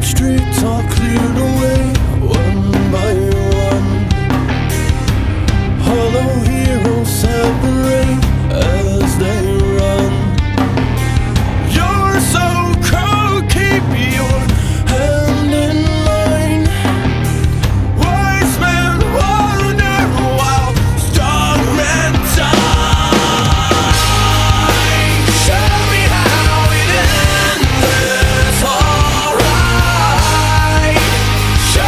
streets are cleared away, one by one. Hollow heroes separate as they run. You're so cold, keep your hand in mine. Wise men wonder while strong men die. Show me how it ends, it's alright. Show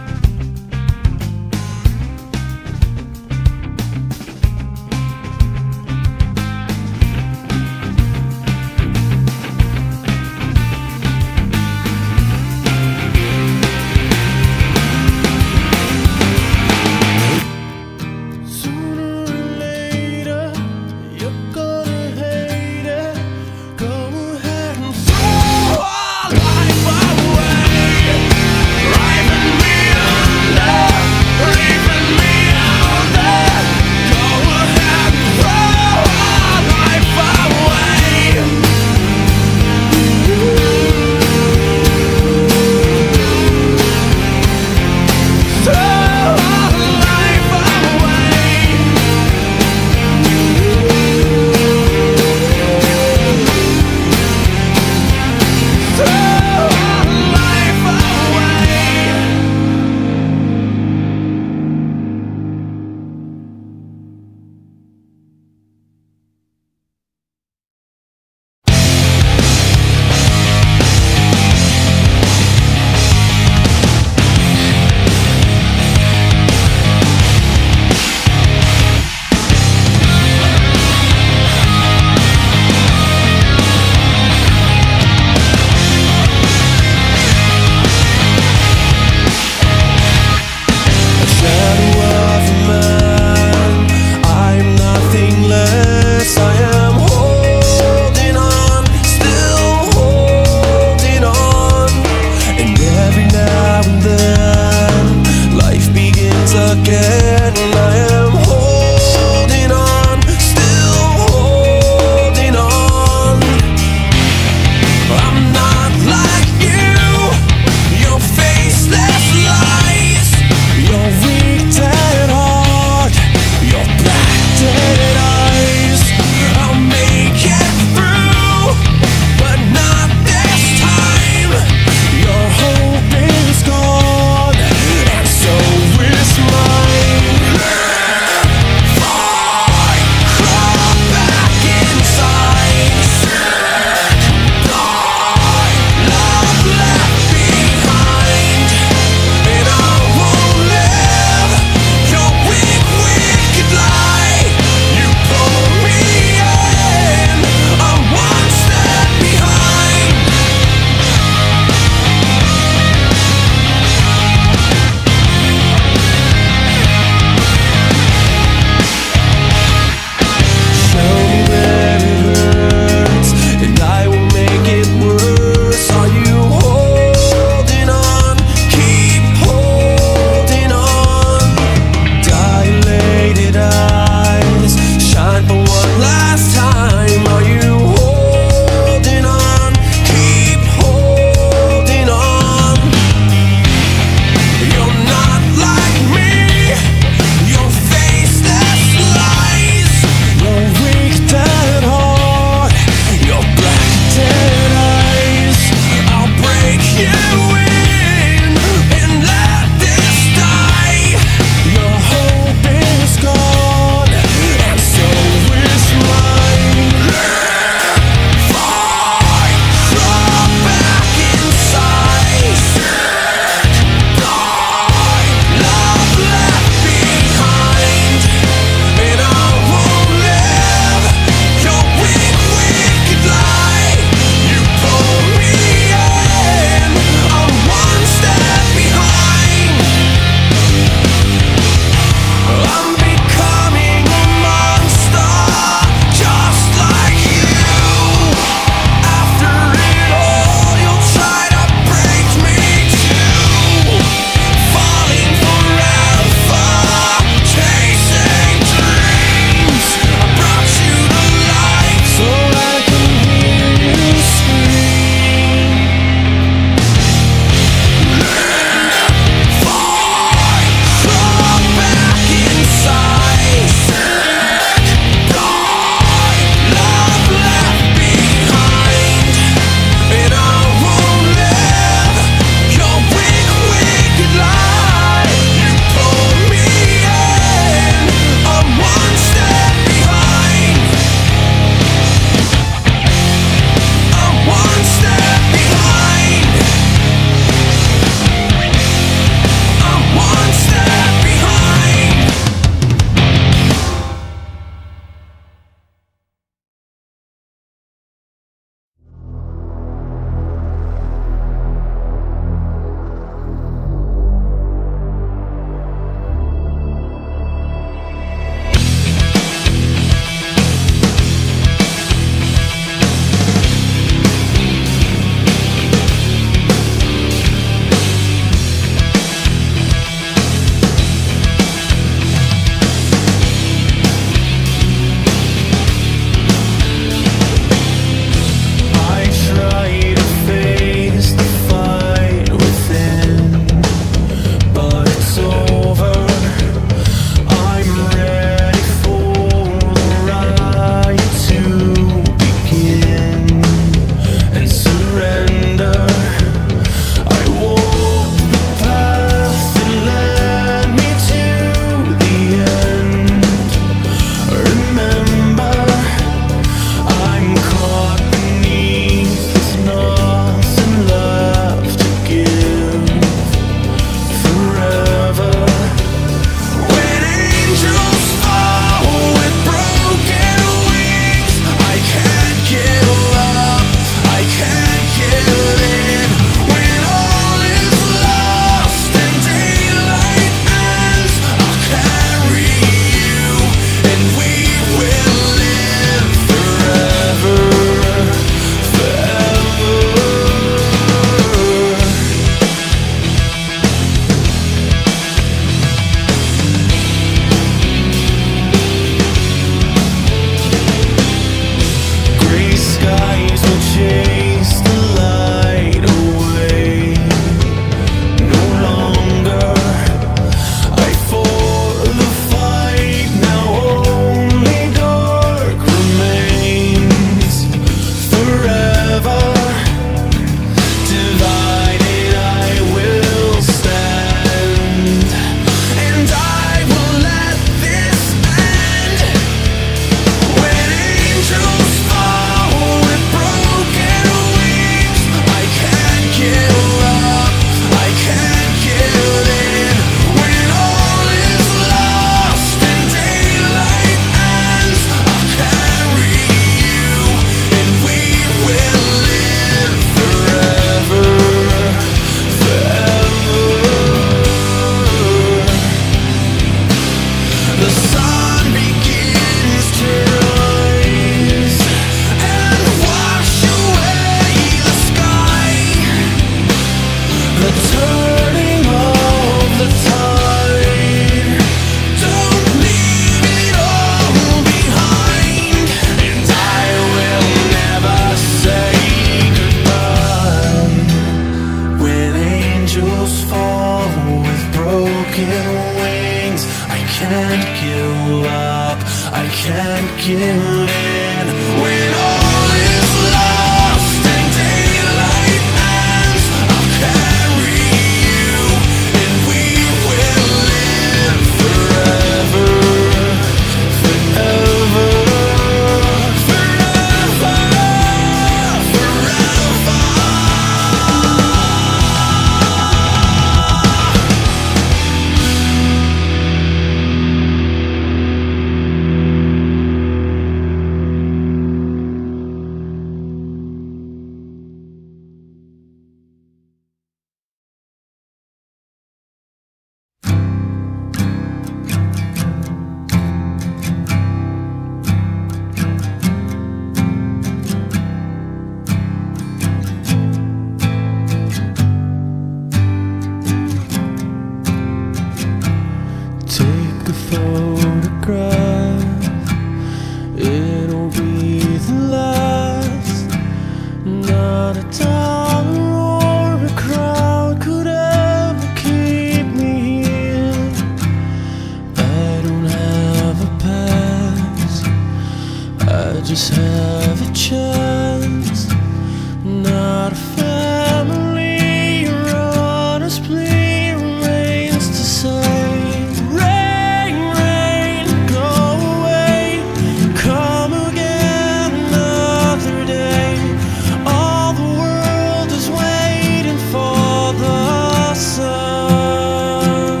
just have a chance. Not a family, your honest plea remains to say, rain, rain, go away, come again another day. All the world is waiting for the sun.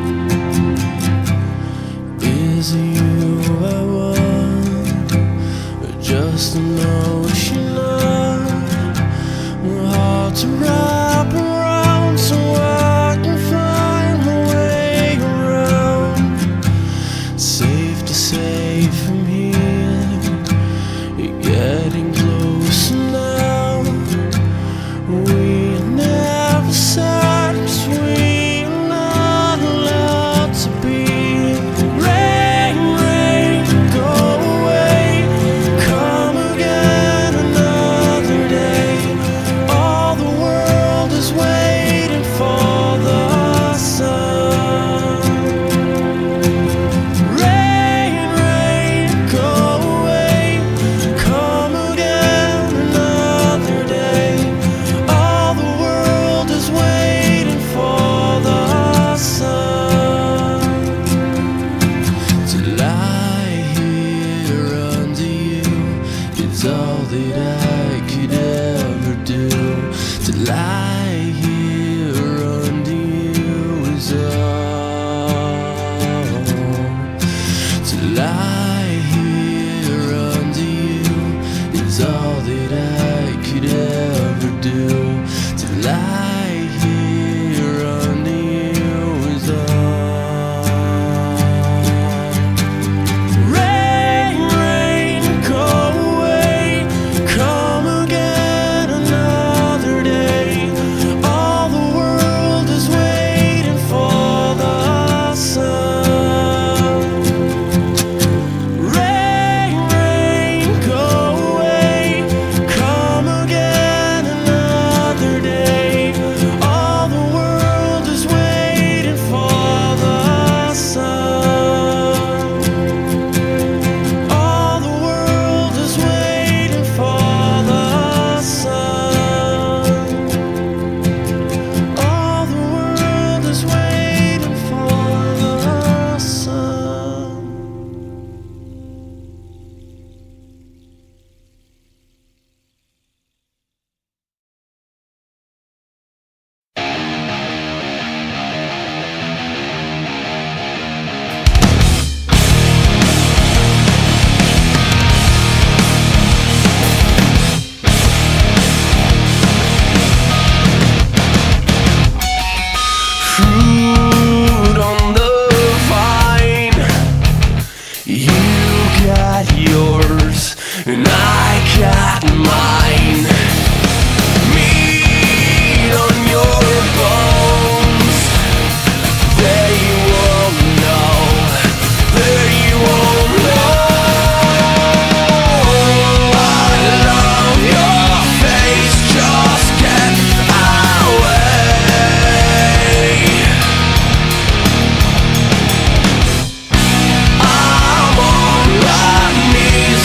Is it you I want, or just an ocean of hard to wrap around, so I can find my way around? Safe to say from here, you're getting closer now. We are never sad, 'cause we are not allowed to be. Rain, rain, go away, come again another day. All the world is waiting for the sun. Rain, rain, go away, come again another day. All the world is waiting for the sun. To lie here under you, it's all that I could ever do. To lie here under you is all. To lie here under you is all that I could ever do. To lie here under you is all. Rain, rain, go away, come again another day. All the world is waiting for the sun. Rain, rain, go away, come again another day. All the world is waiting for the sun. All the world is waiting for the sun. All the world is waiting for the sun. Fruit on the vine, you got yours and I got mine. Meat on your bones, they won't know, they won't know. I love your face, just get away. I'm on my knees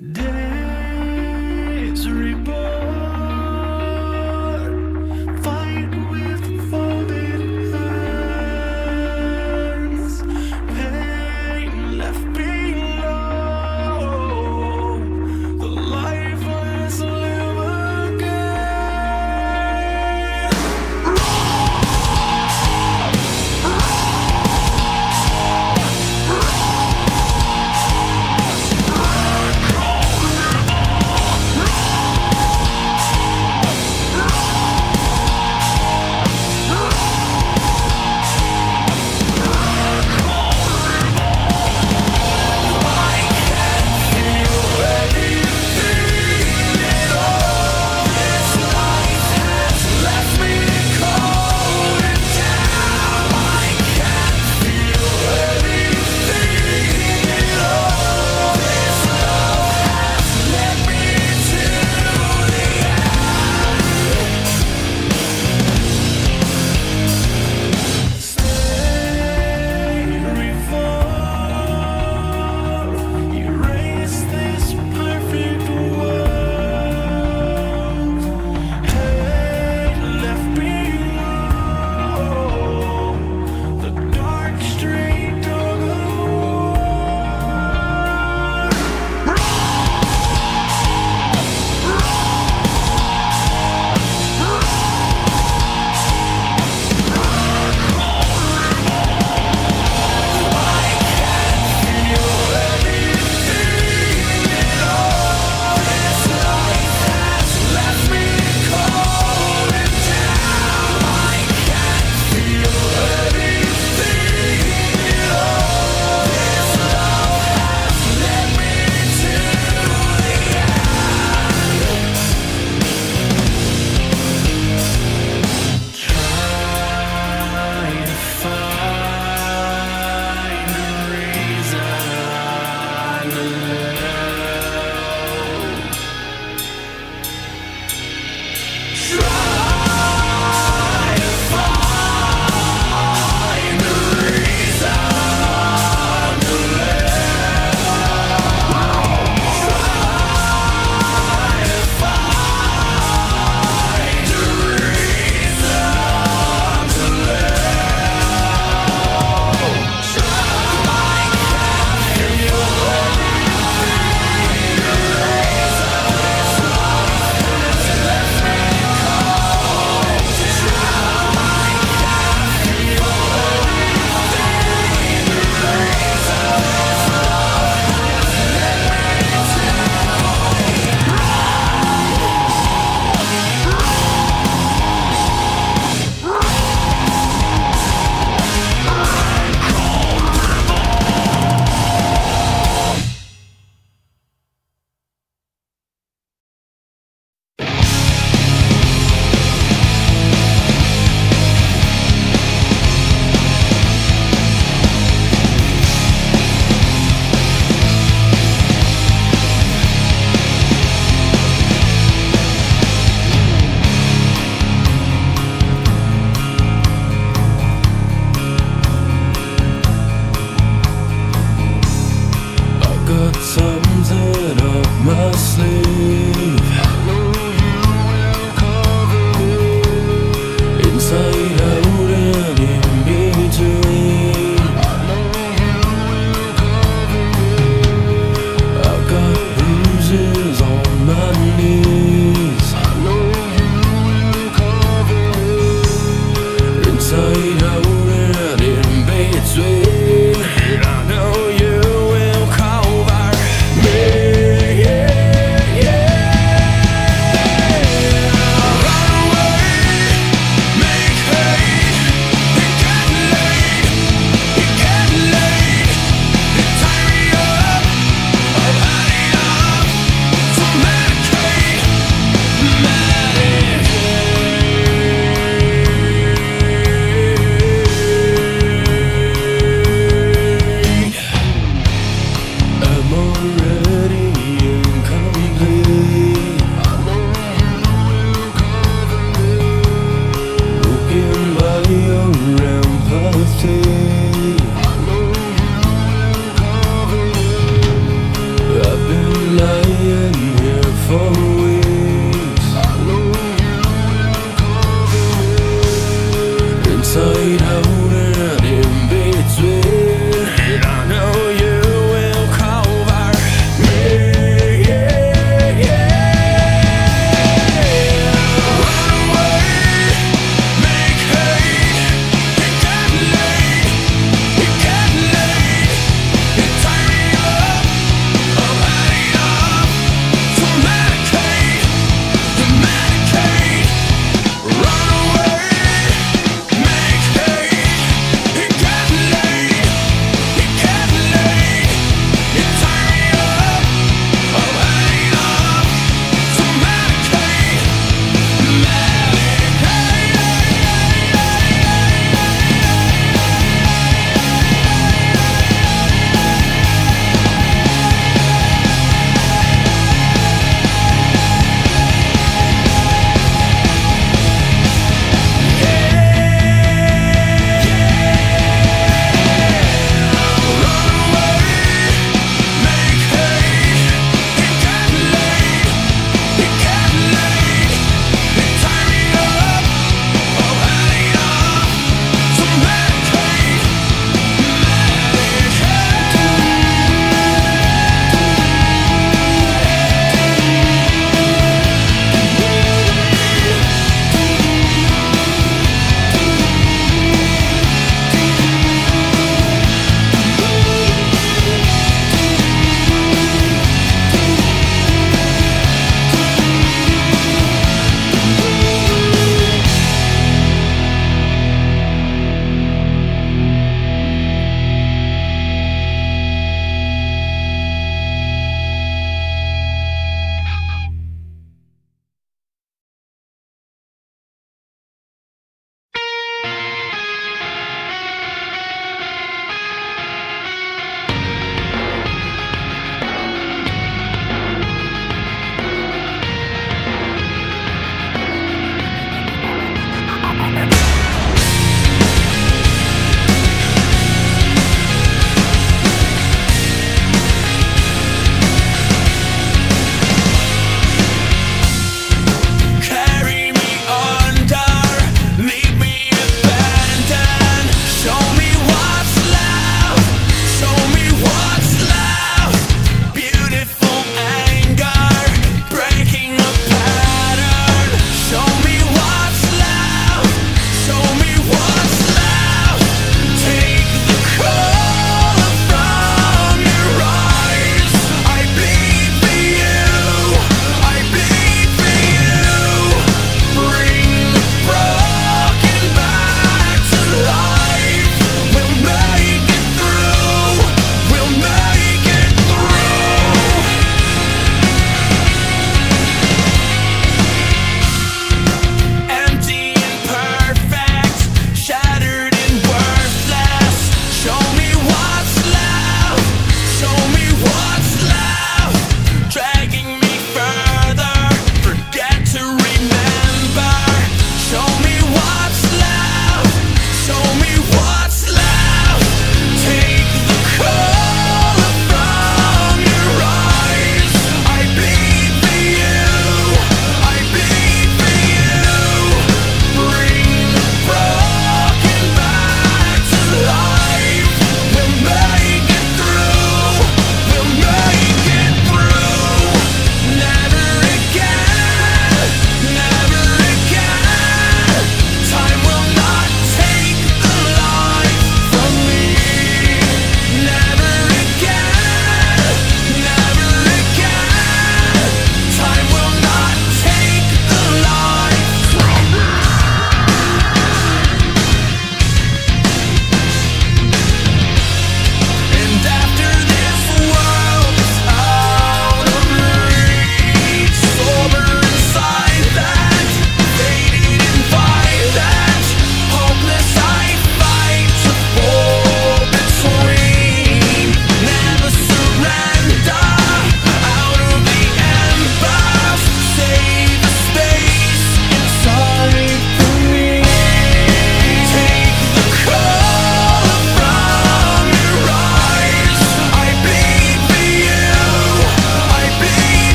Days reborn, fight with folded hands, pain left below, the lifeless live again.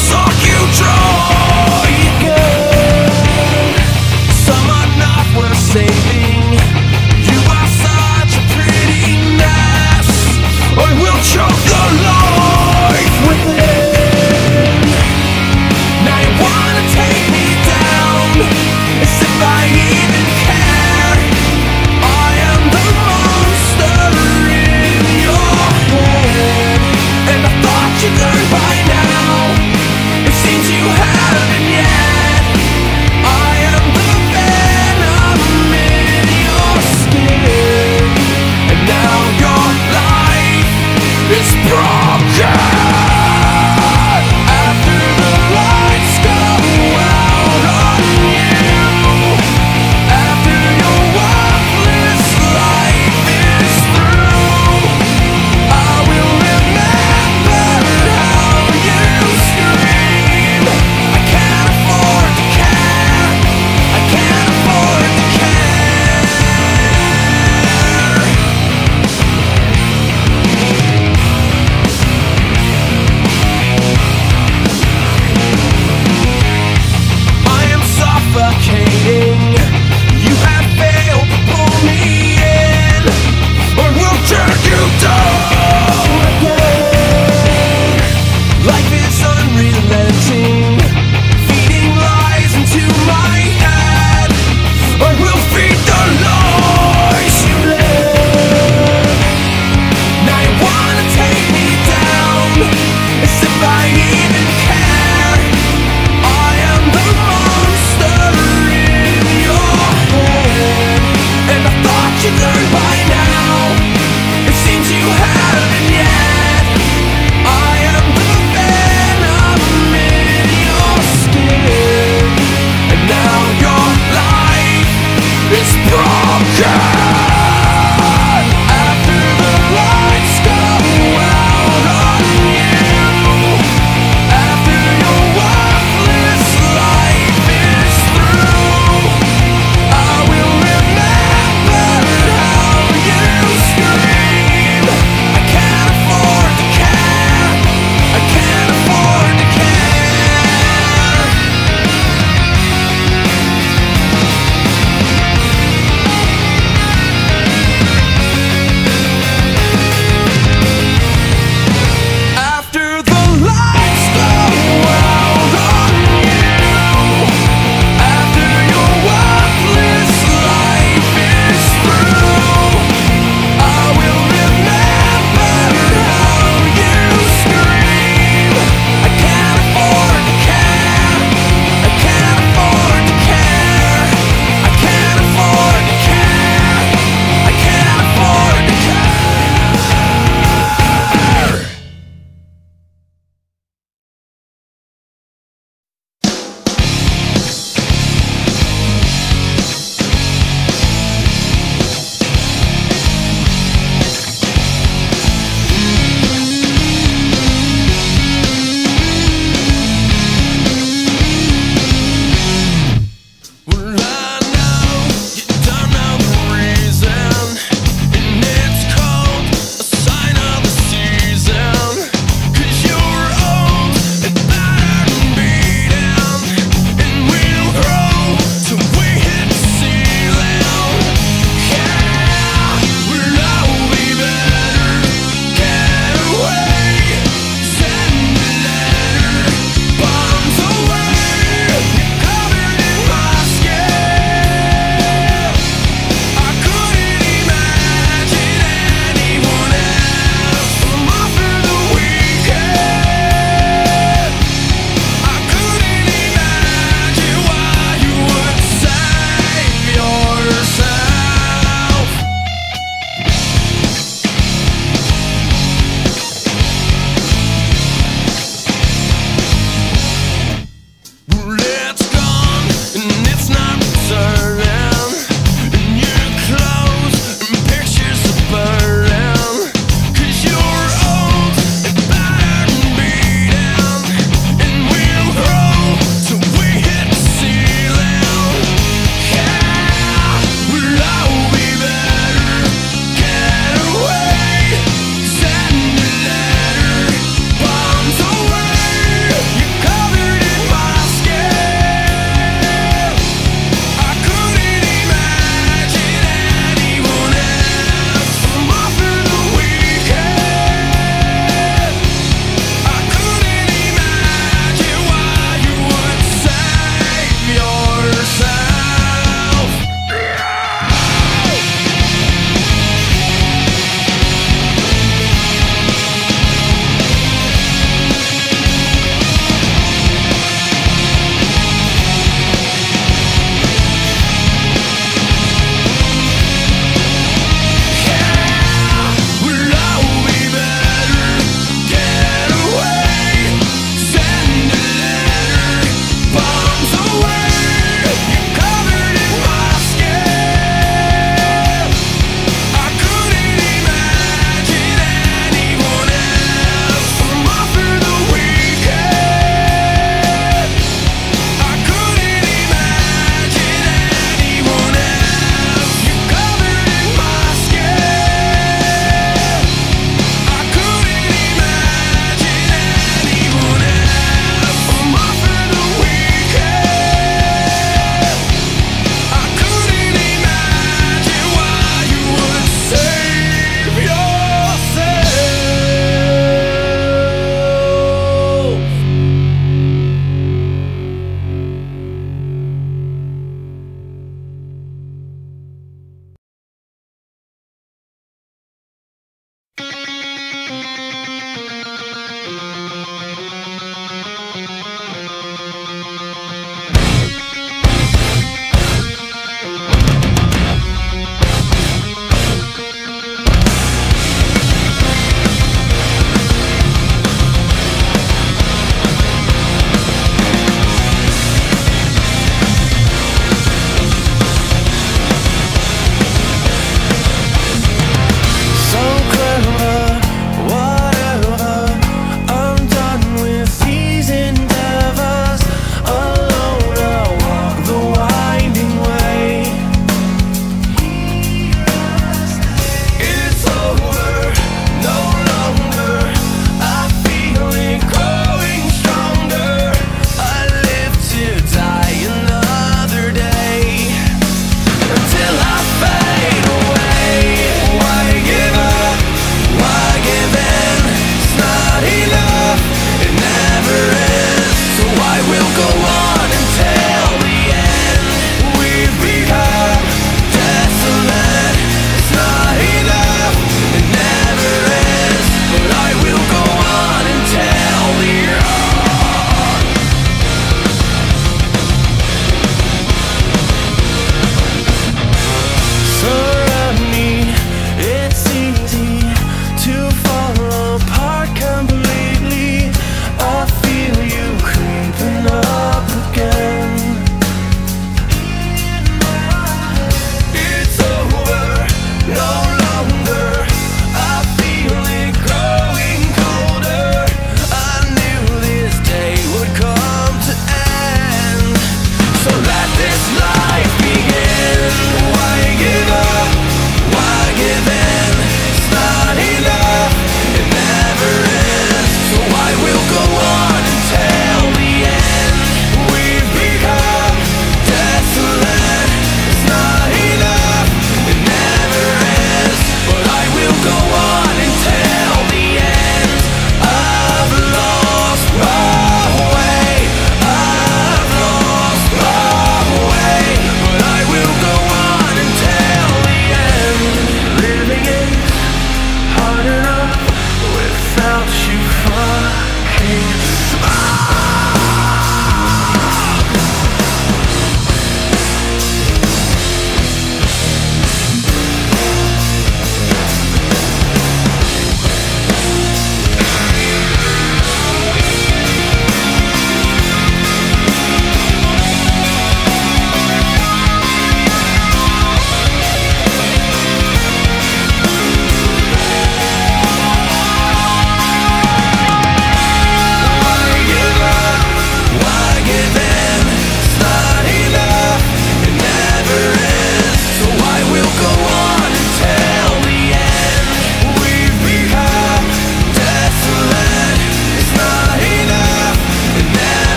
suck you dry again. Some are not worth saving. You are such a pretty mess. I will choke the life within. Now you wanna take me down, as if I even care. I am the monster in your head, and I thought you'd learn by now. It seems you haven't yet. I am the venom in your skin, and now your life is broken. After the lights go out on you, after your worthless life is through, I will remember how you scream. I can't afford to care. I can't afford to care. I am suffocating. You have failed to pull me in, or we'll jerk you down again. Life is unrelenting, feeding lies into my head. I will feed the lies you live. Now you wanna take me down, as if I even care. I am the monster in your head, and I thought you'd learn by now. It seems you haven't yet. I am the venom in your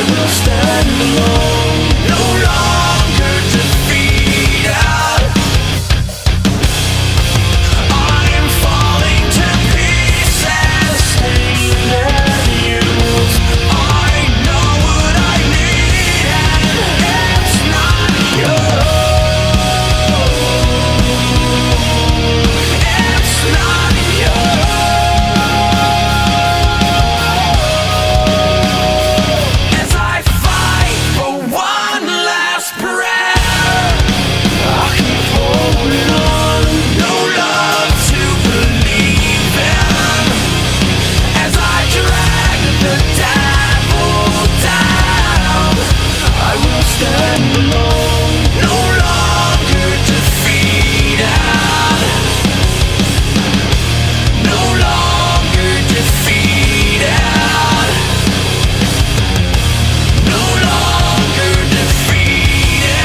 will stand alone, no longer defeated. I am falling to pieces, stained and used. I know what I need, and it's not you. It's not you. As I fight for one last prayer, I keep holding on, no love to believe in. As I drag the devil down, I will stand alone, no longer defeated. No longer defeated. No longer defeated.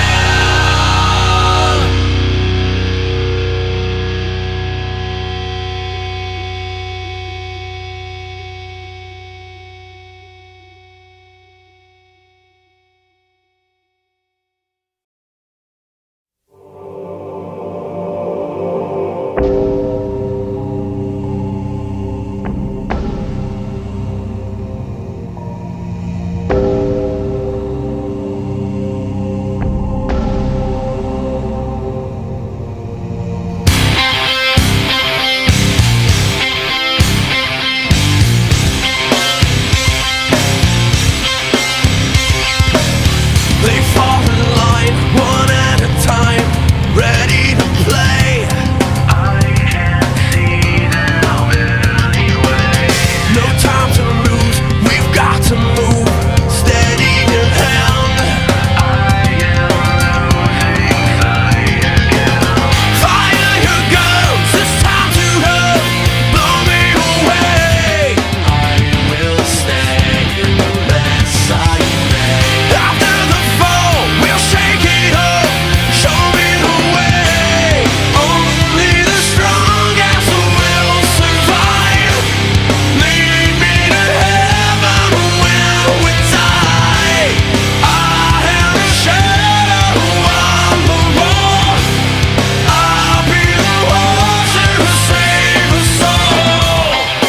They fall in line, one at a time, ready to play. I can't see them anyway. No time to lose, we've got to move. Steady your hand. I am losing sight again. Fire your guns, it's time to run. Blow me away. I will stay unless I may. After the fall, we'll shake it up. Show me the way. Only the strongest will survive. Lead me to heaven when we die. I am a shadow on the wall. I'll be the one to save us all.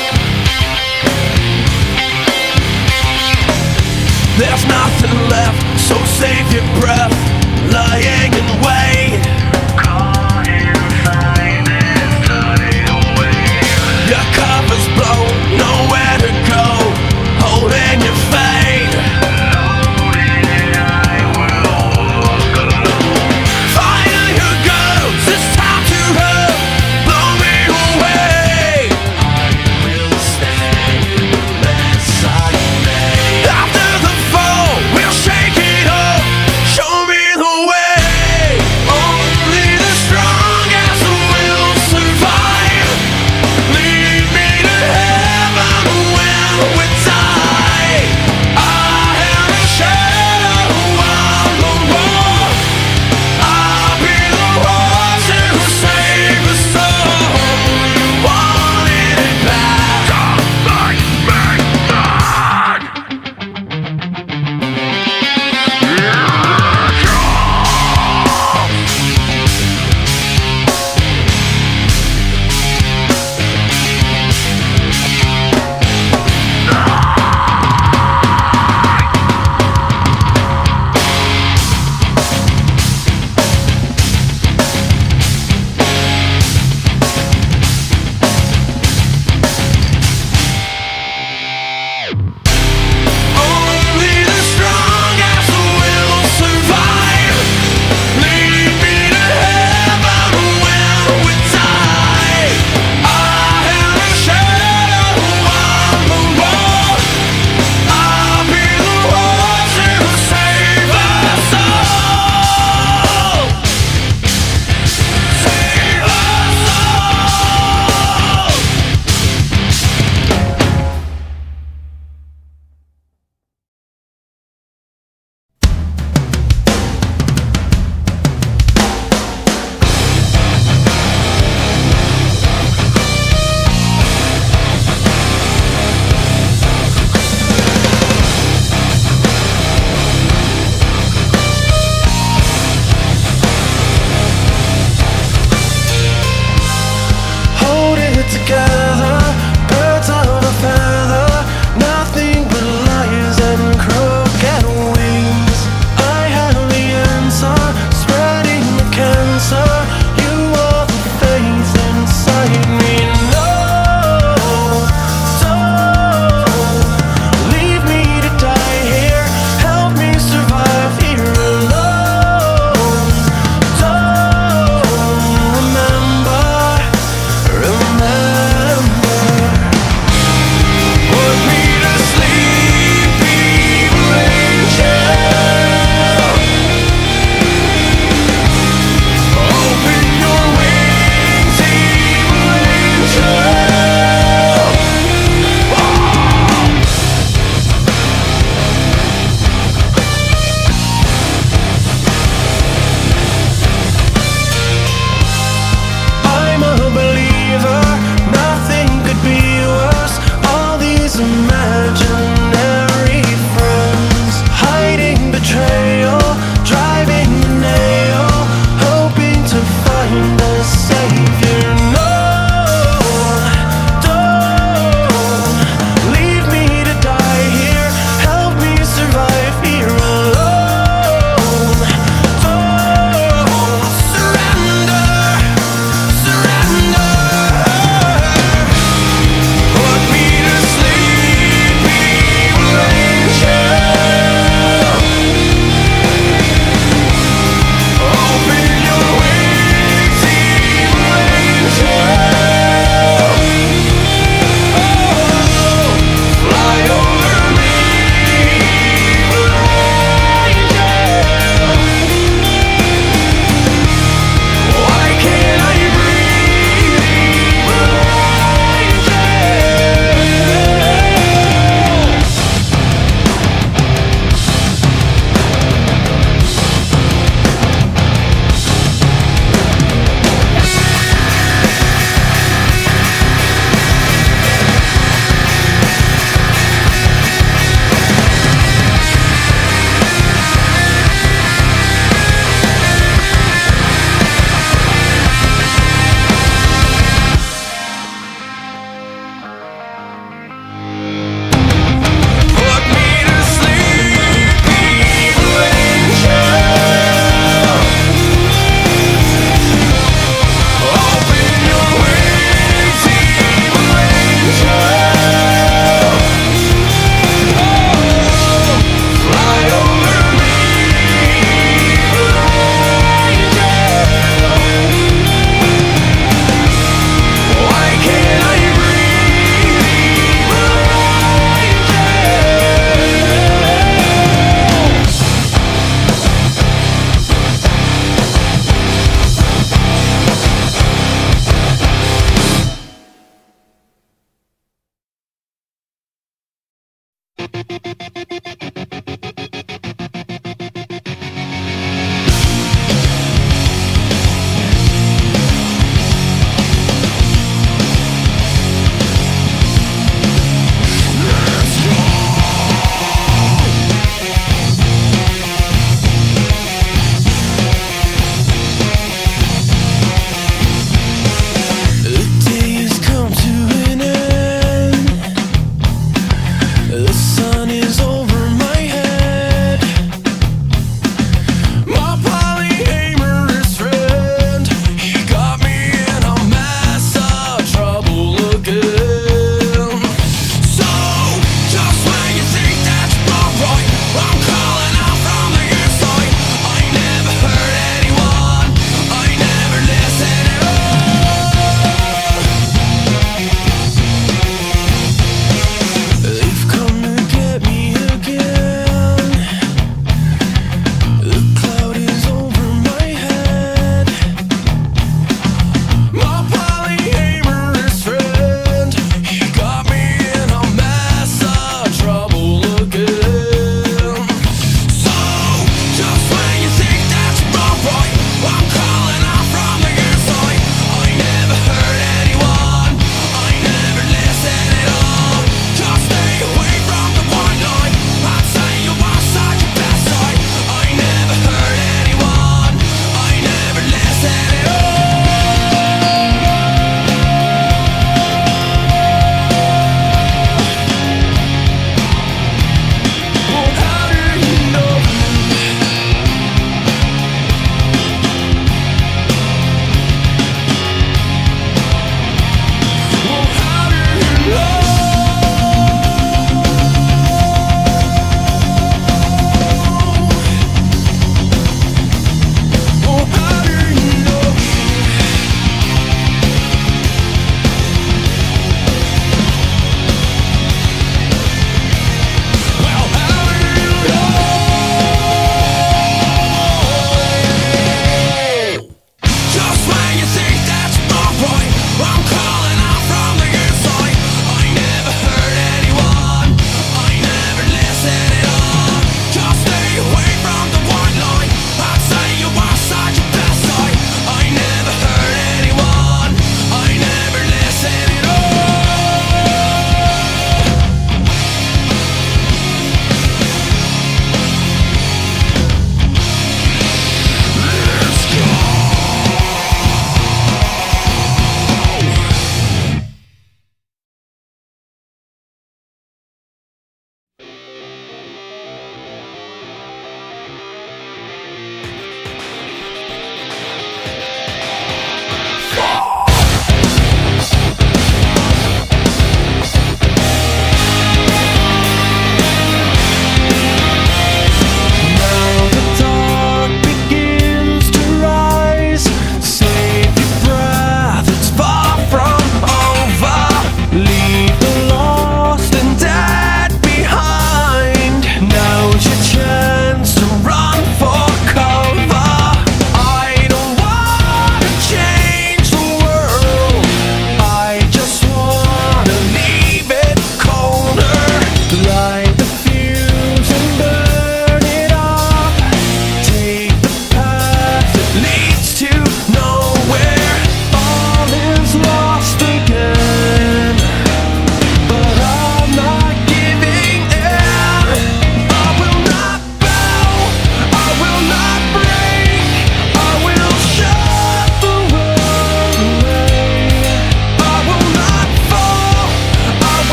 There's nothing left, so save your breath, lying in wait. Caught inside this tidal wave. Your cover's blown, nowhere to go, holding your fate. Loaded, I will walk alone. Fire your guns, it's time to run. Blow me away. I will stay unless I may. After the fall, we'll shake it up. Show me the way. Only the strongest will survive. Lead me to heaven when we die.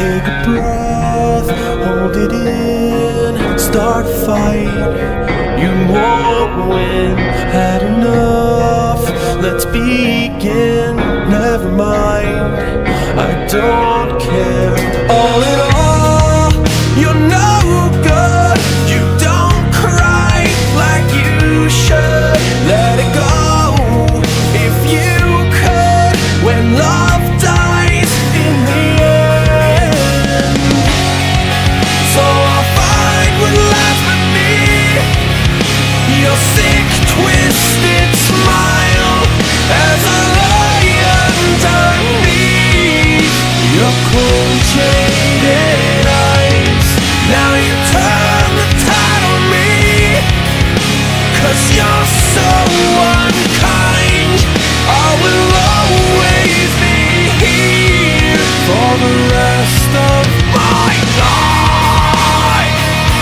Take a breath, hold it in, start a fight. You won't win, had enough, let's begin. Never mind, I don't care. All in all, you're no good. You don't cry like you should. Let it go if you could. When love dies in the end, so I'll find what lies with me. Your sick, twisted smile as I lie underneath your cold, jaded eyes. Now you turn the tide on me, 'cause you're so unkind. I will always be here for the rest of my life.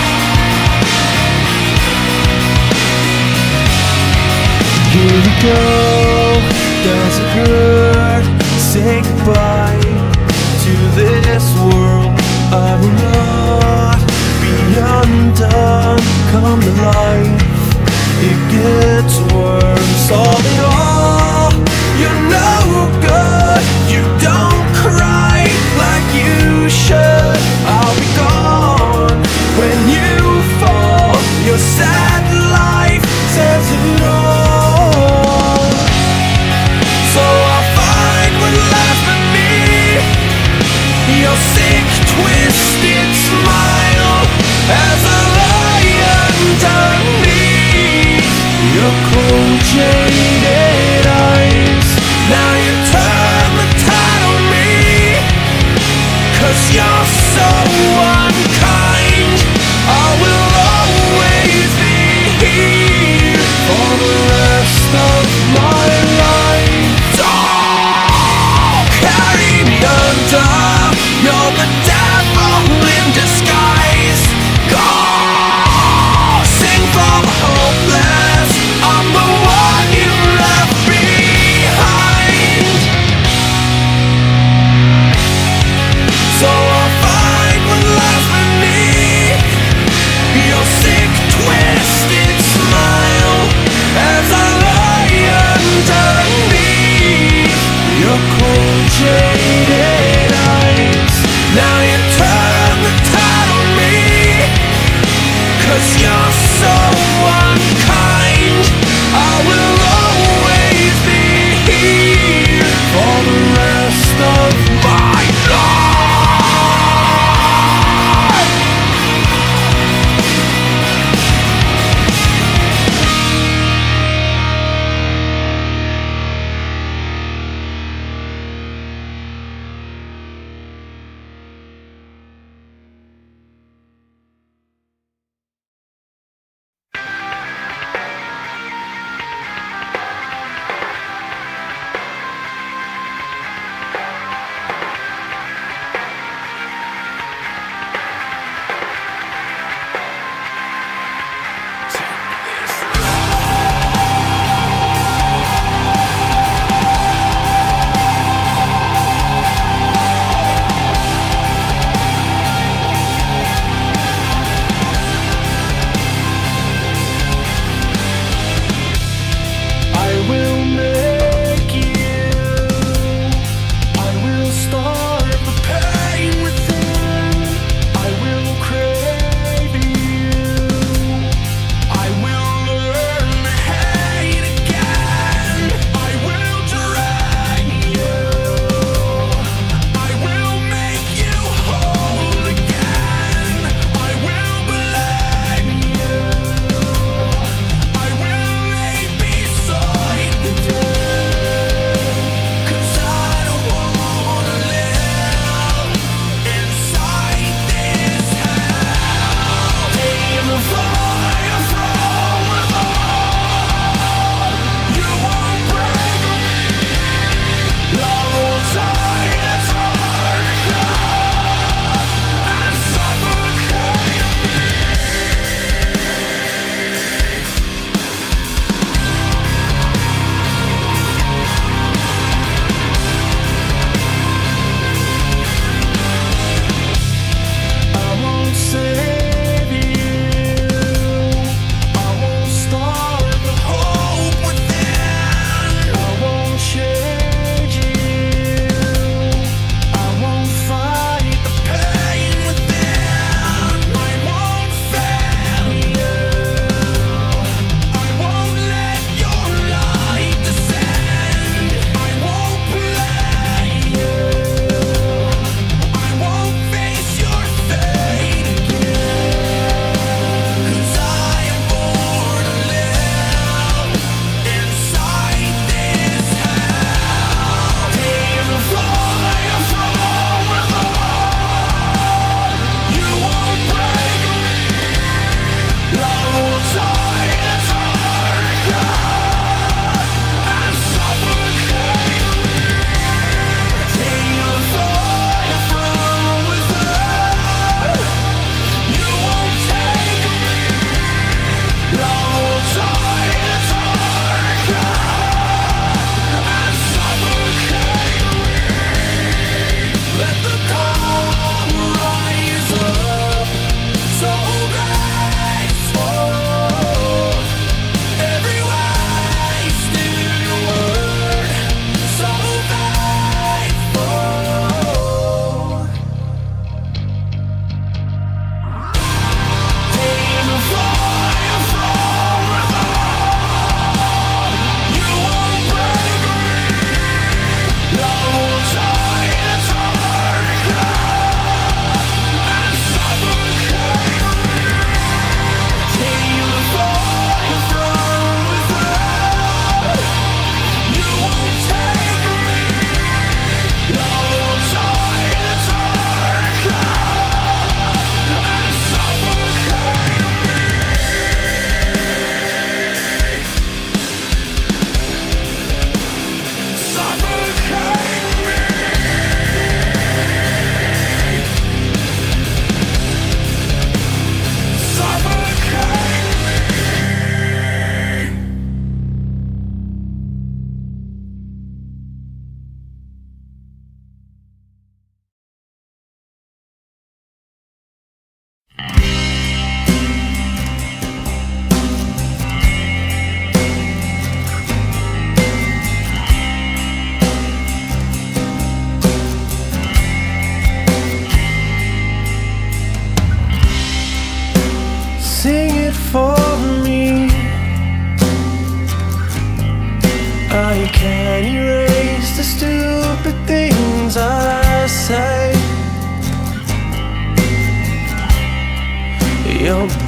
Here we go, does it hurt? Say goodbye to this world. I will not be undone. Come to life, it gets worse. All in all, you're no good. You don't cry like you should. I'll be gone when you fall. Your sad life says it all. So I'll find what lies with me. Your sick, twisted smile as I lie underneath your cold, jaded eyes. Now you turn the tide on me, 'cause you're so unkind. I will always be here for the rest of my life. Don't carry me under. You're the devil in disguise. Go sing for the hopeless. I'm the one you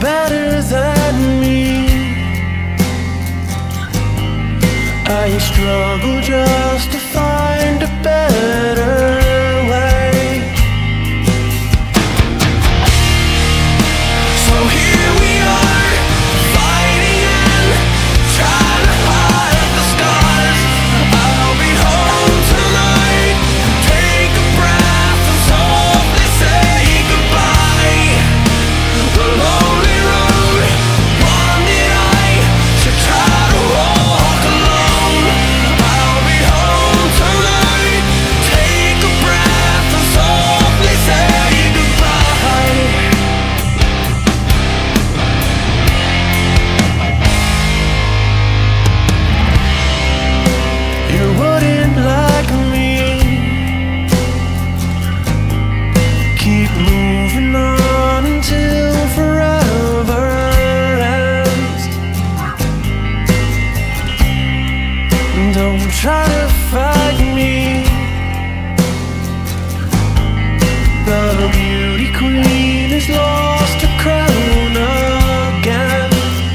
better than me. I struggle just to find a better way. So here we are, fighting and trying to hide the scars. I'll be home tonight, take a breath and softly say goodbye. The lonely road, one that I should try to walk alone. I'll be home tonight, take a breath and softly say goodbye. You wouldn't like me. Keep moving on until forever ends. Don't try to fight me. The beauty queen has lost her crown again.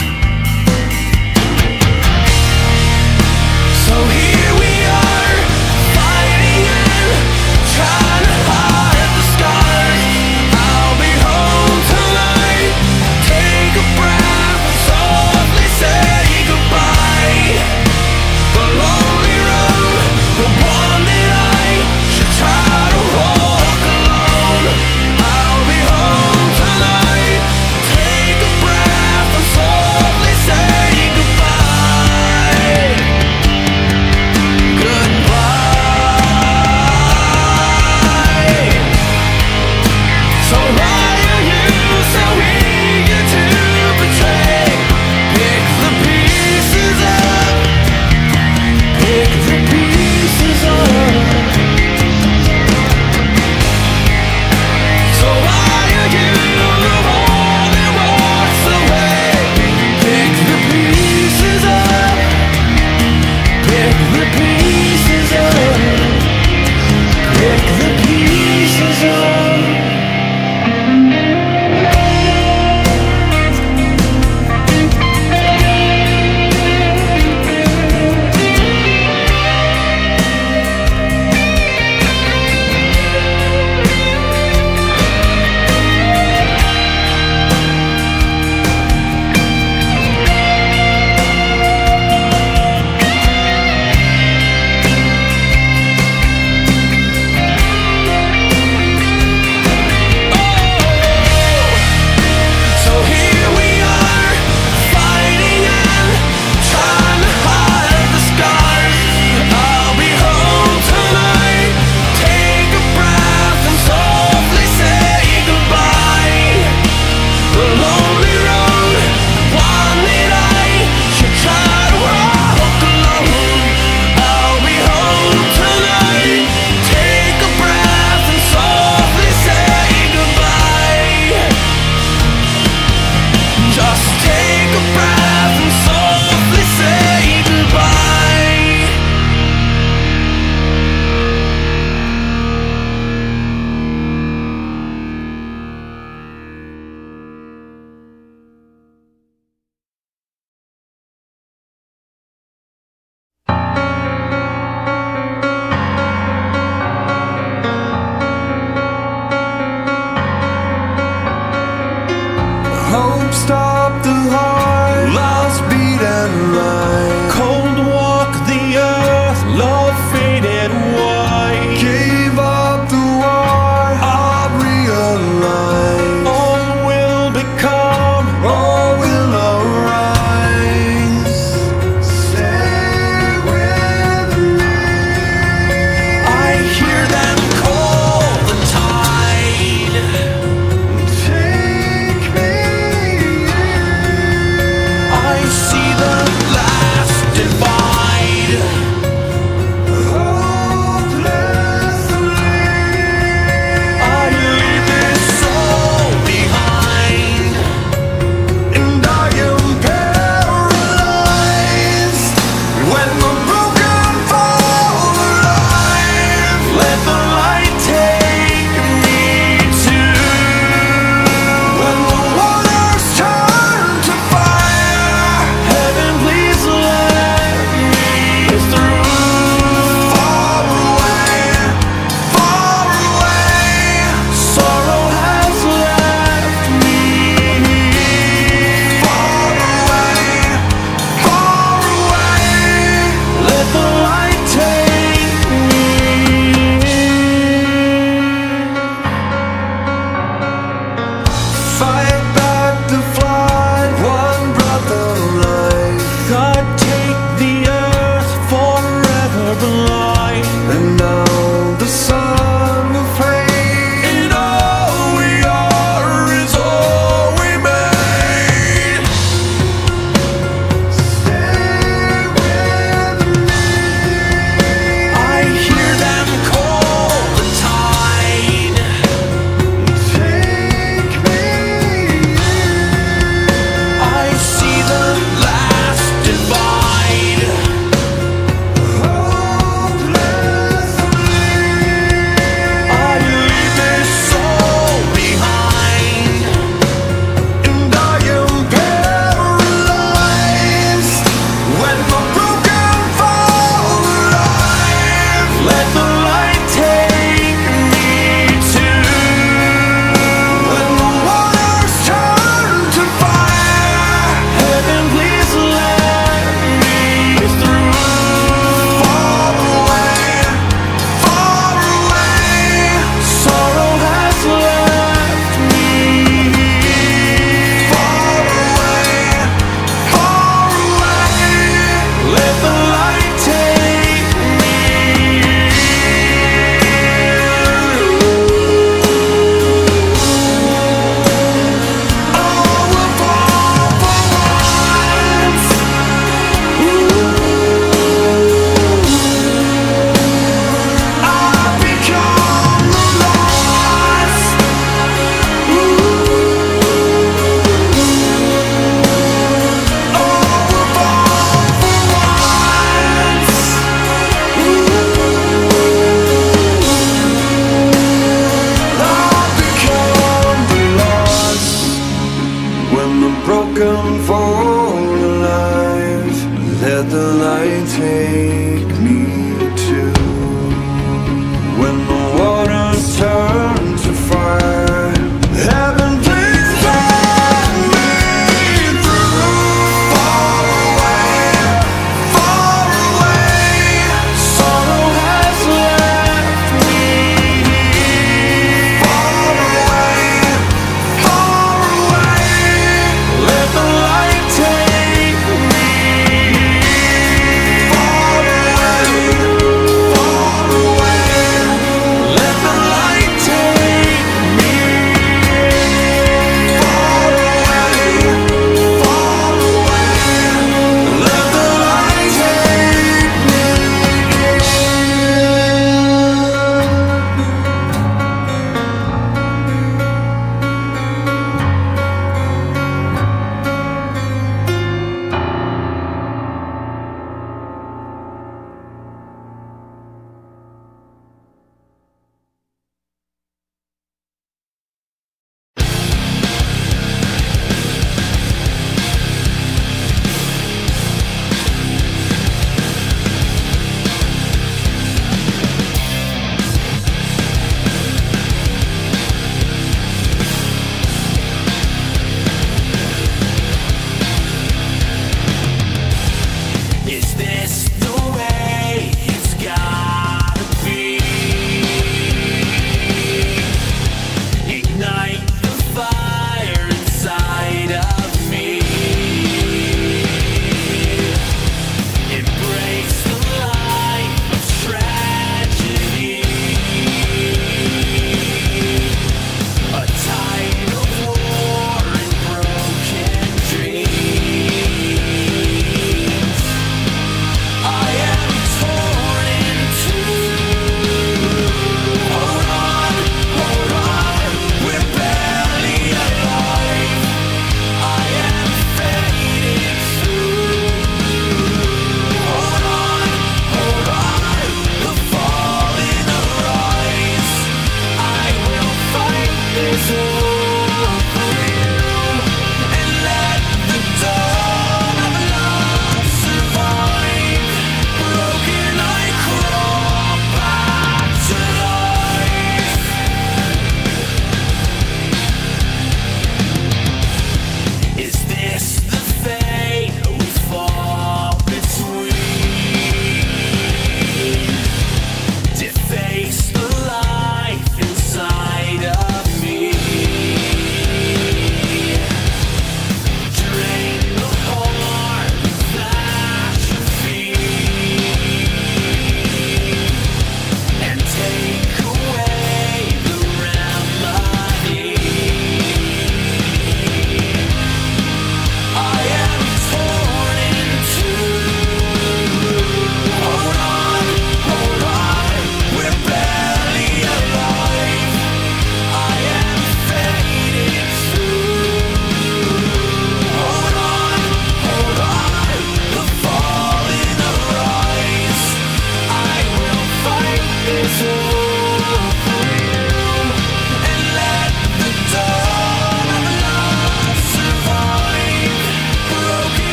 So here we are, fighting and trying to hide the scars. I'll be home tonight, take a breath and softly say goodbye. The lonely road, the one that I should try to walk alone.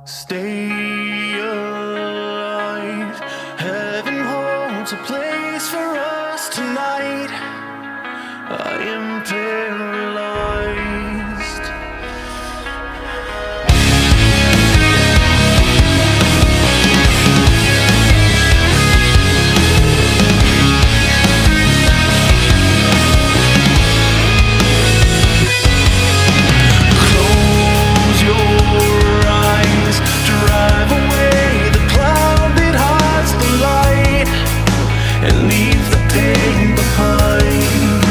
Stay alive. Heaven holds a place for us tonight. I am paralyzed. Close your eyes, drive away the cloud that hides the light, and leave the pain behind.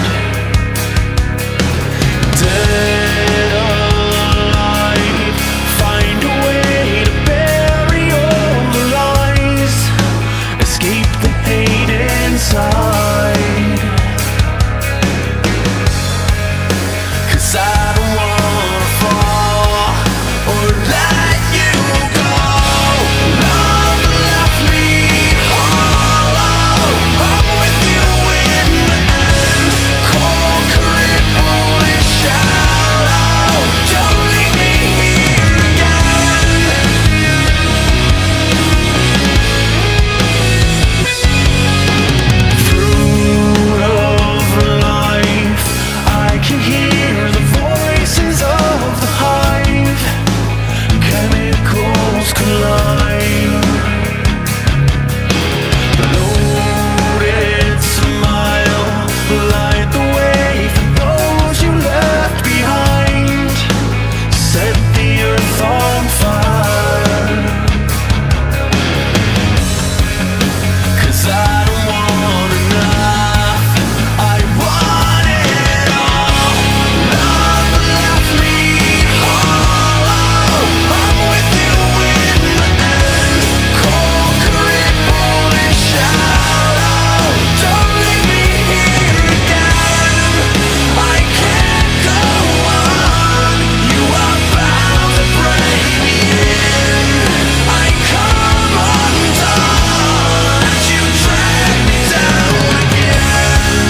Dead alive, find a way to bury all the lies, escape the hate inside. 'Cause I don't wanna fall or let you go. Love left me hollow. I'm with you in the end. Cold, crippled, and shallow. Don't leave me here again. Fruit of life, I can hear the voices of the hive. Chemicals collide. Loaded smile, light the way for those you left behind. Set the earth on fire. 'Cause I don't want enough, I want it all. Love left me hollow. I'm with you in the end. Cold, crippled, and shallow. Don't leave me here again. I can't go on. You are bound to break me in. I come undone as you drag me down again.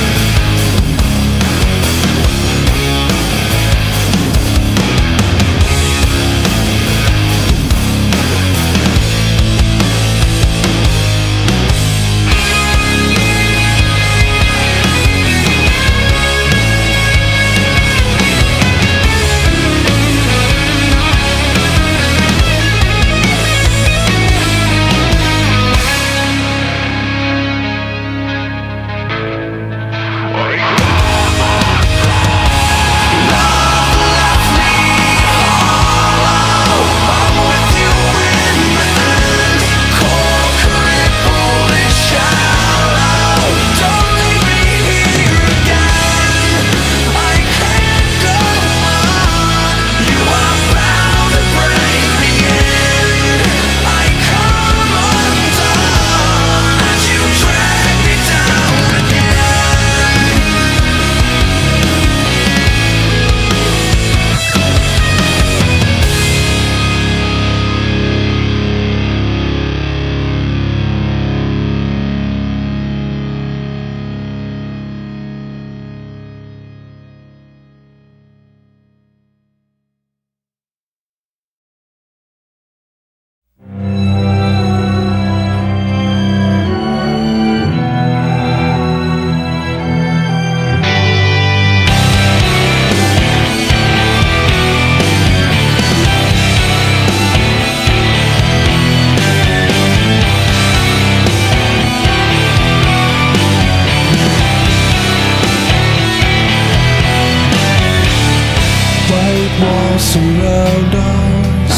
Walls surround us.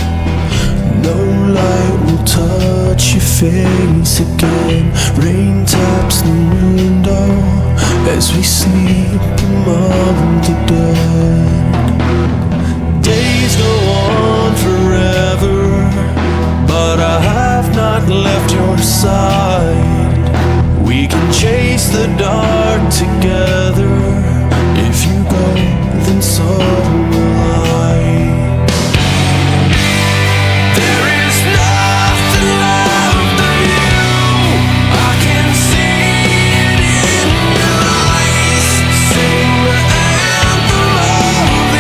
No light will touch your face again. Rain taps the window as we sleep among the dead. Days go on forever, but I have not left your side. We can chase the dark together. If you go, then so will I. There is nothing left of you. I can see it in your eyes. Sing the anthem of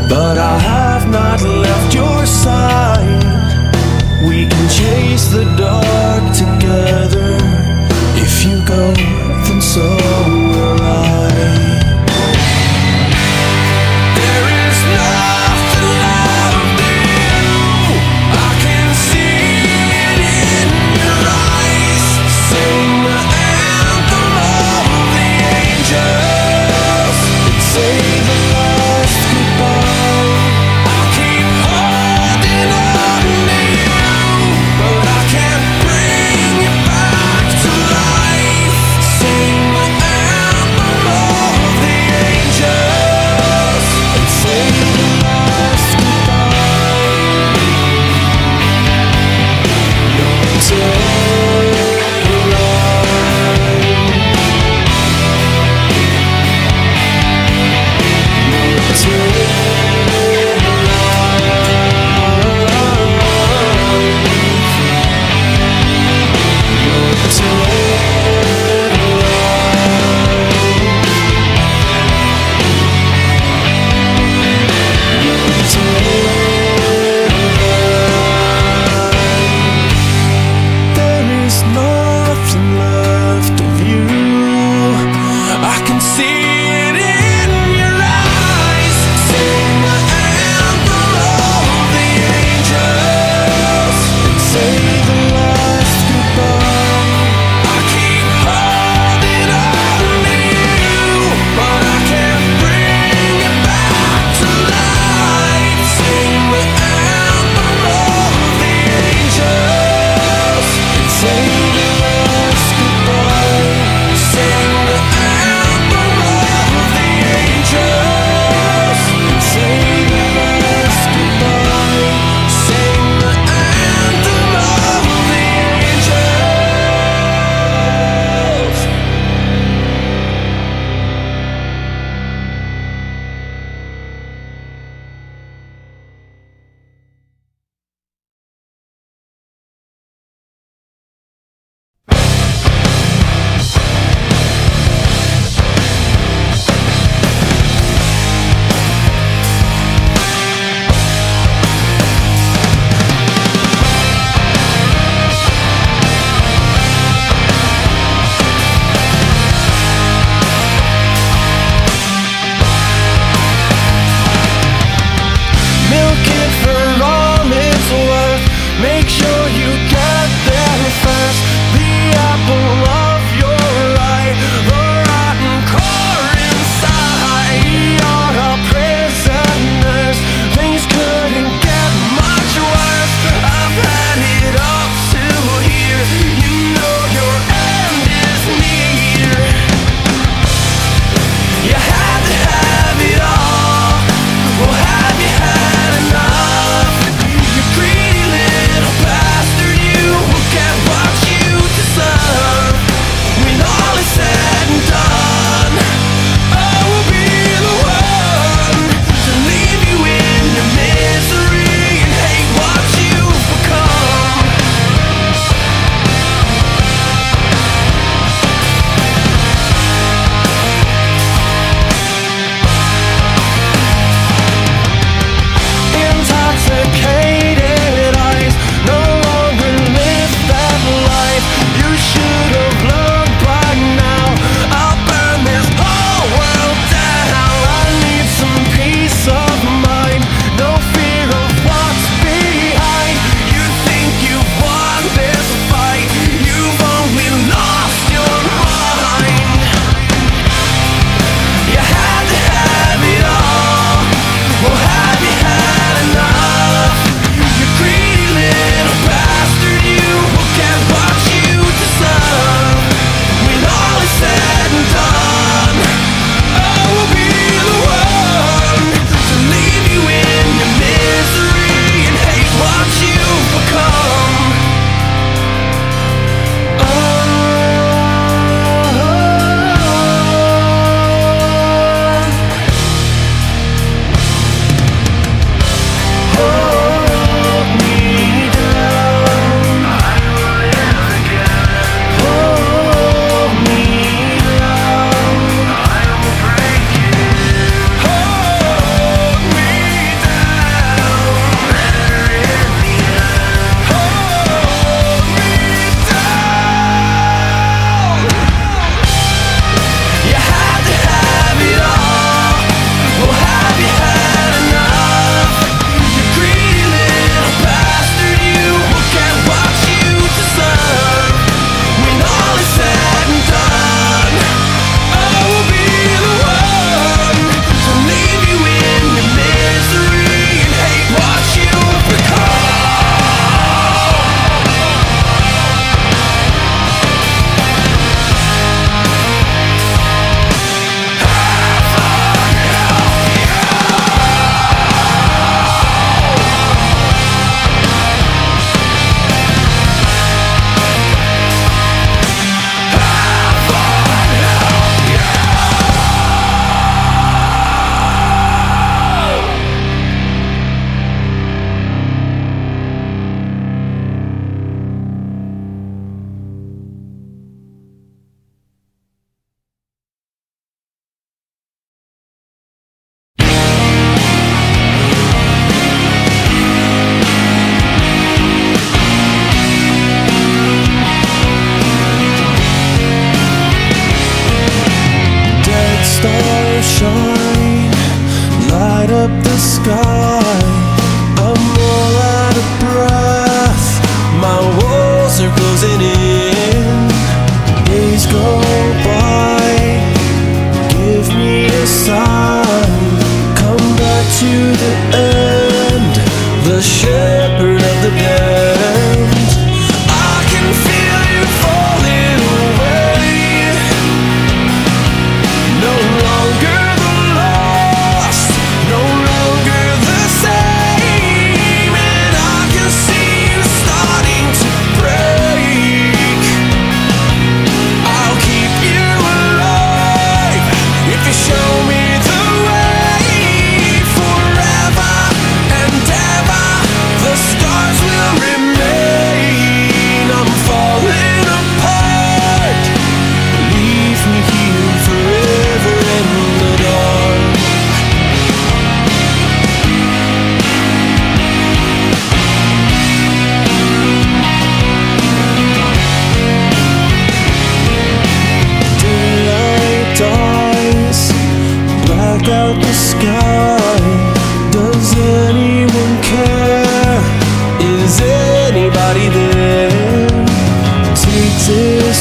but I have not left your side. We can chase the dark together. If you go, then so will I. There is nothing left in you. I can see it in your eyes. Sing the anthem of the angels and say the last goodbye. I keep holding on to you, but I can't bring you back to life.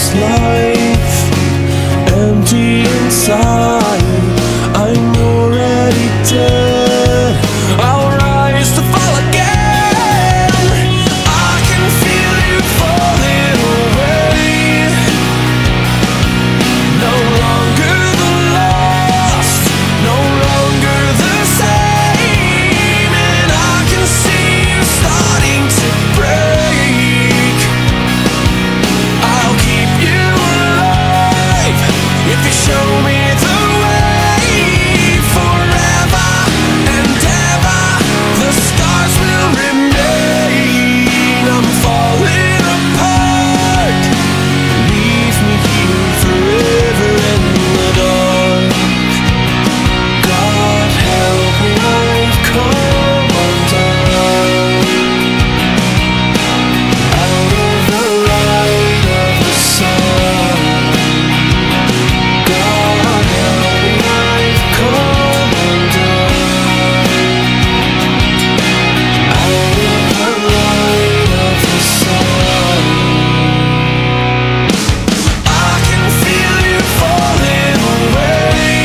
this life, empty inside. I'm already dead. I'll rise to fall again. I can feel you falling away. No longer the lost, no longer the same, and I can see you starting to break. I'll keep you alive if you show me the way. Forever and ever, the scars will remain. I'm falling apart. Leave me here forever in the dark. God help me, I've come undone. Out of the light of the sun. God help me, I've come undone. Out of the light of the sun. I can feel you falling away.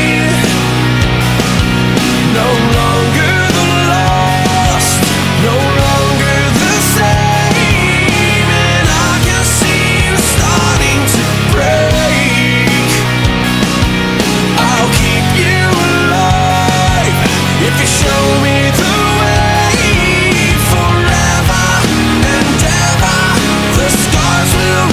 No longer the lost, no longer the same, and I can see you starting to break. I'll keep you alive if you show me the way. Forever and ever, the scars will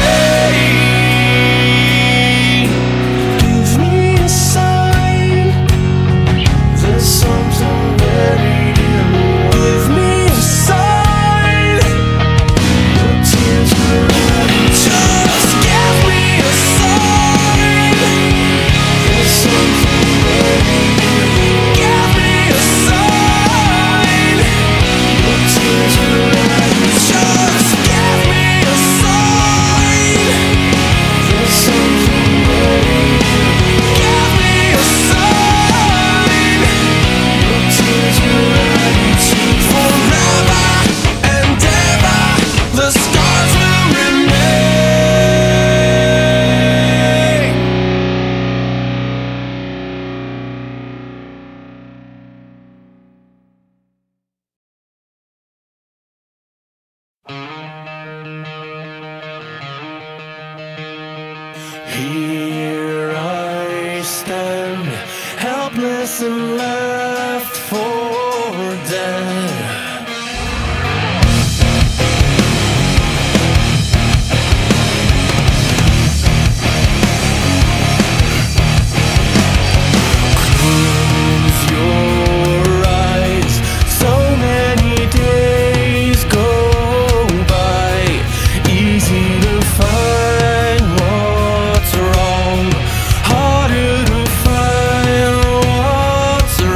remain. Give me a sign. There's something buried in me. Give me a sign. The tears will run. Just give me a sign. There's something buried in me. Give me a sign. The tears will run. Just give me a sign. There's something buried in me. Give me a sign. The tears will run. Forever and ever, the scars will remain. Here I stand, helpless and left for dead. Close your eyes, so many days go by. Easy to find what's wrong, harder to find what's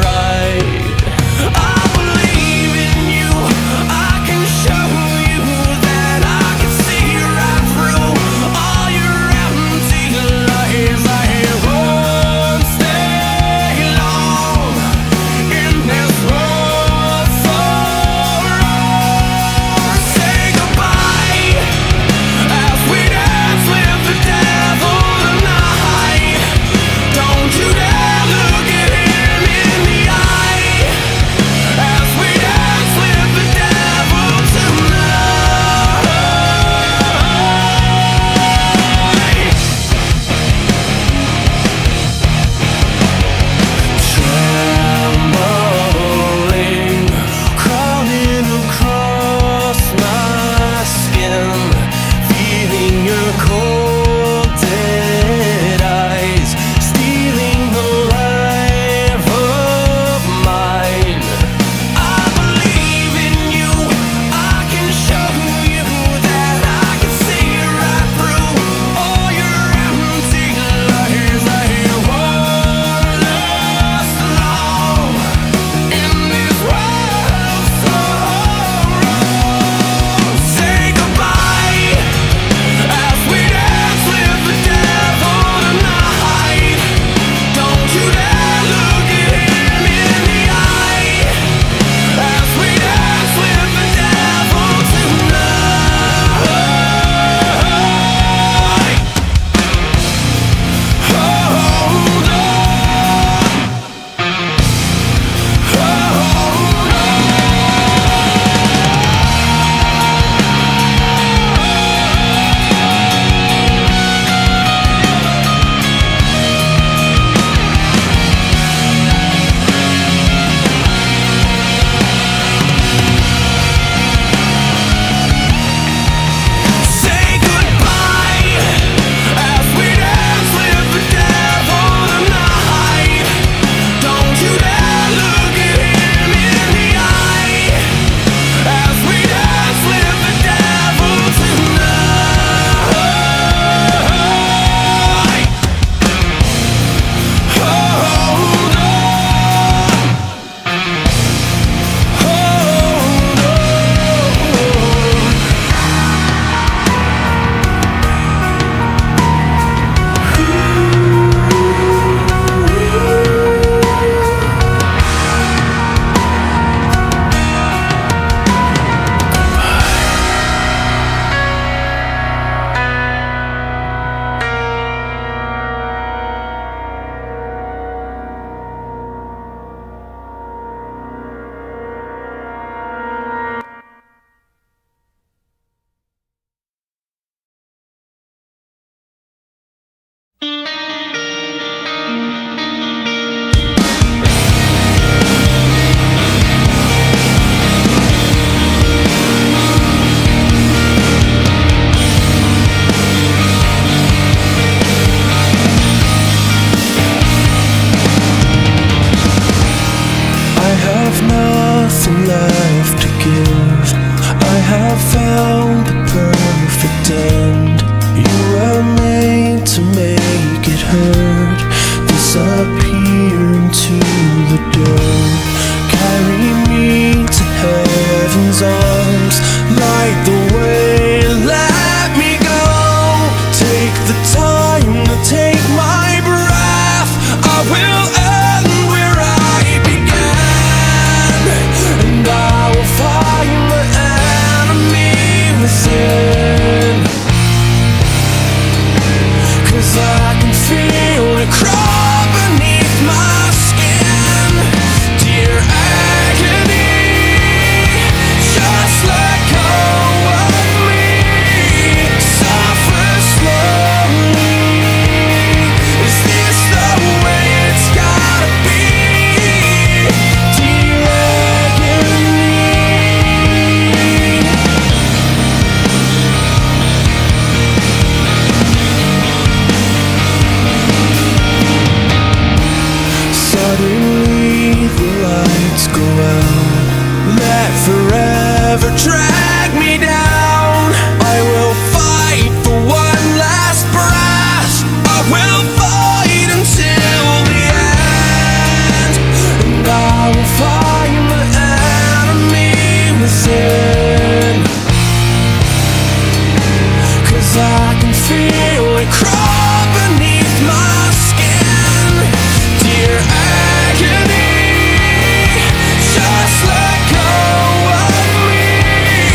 let forever drag me down. I will fight for one last breath. I will fight until the end, and I will find the enemy within, 'cause I can feel it crawl beneath my skin. Dear agony, just let go of me.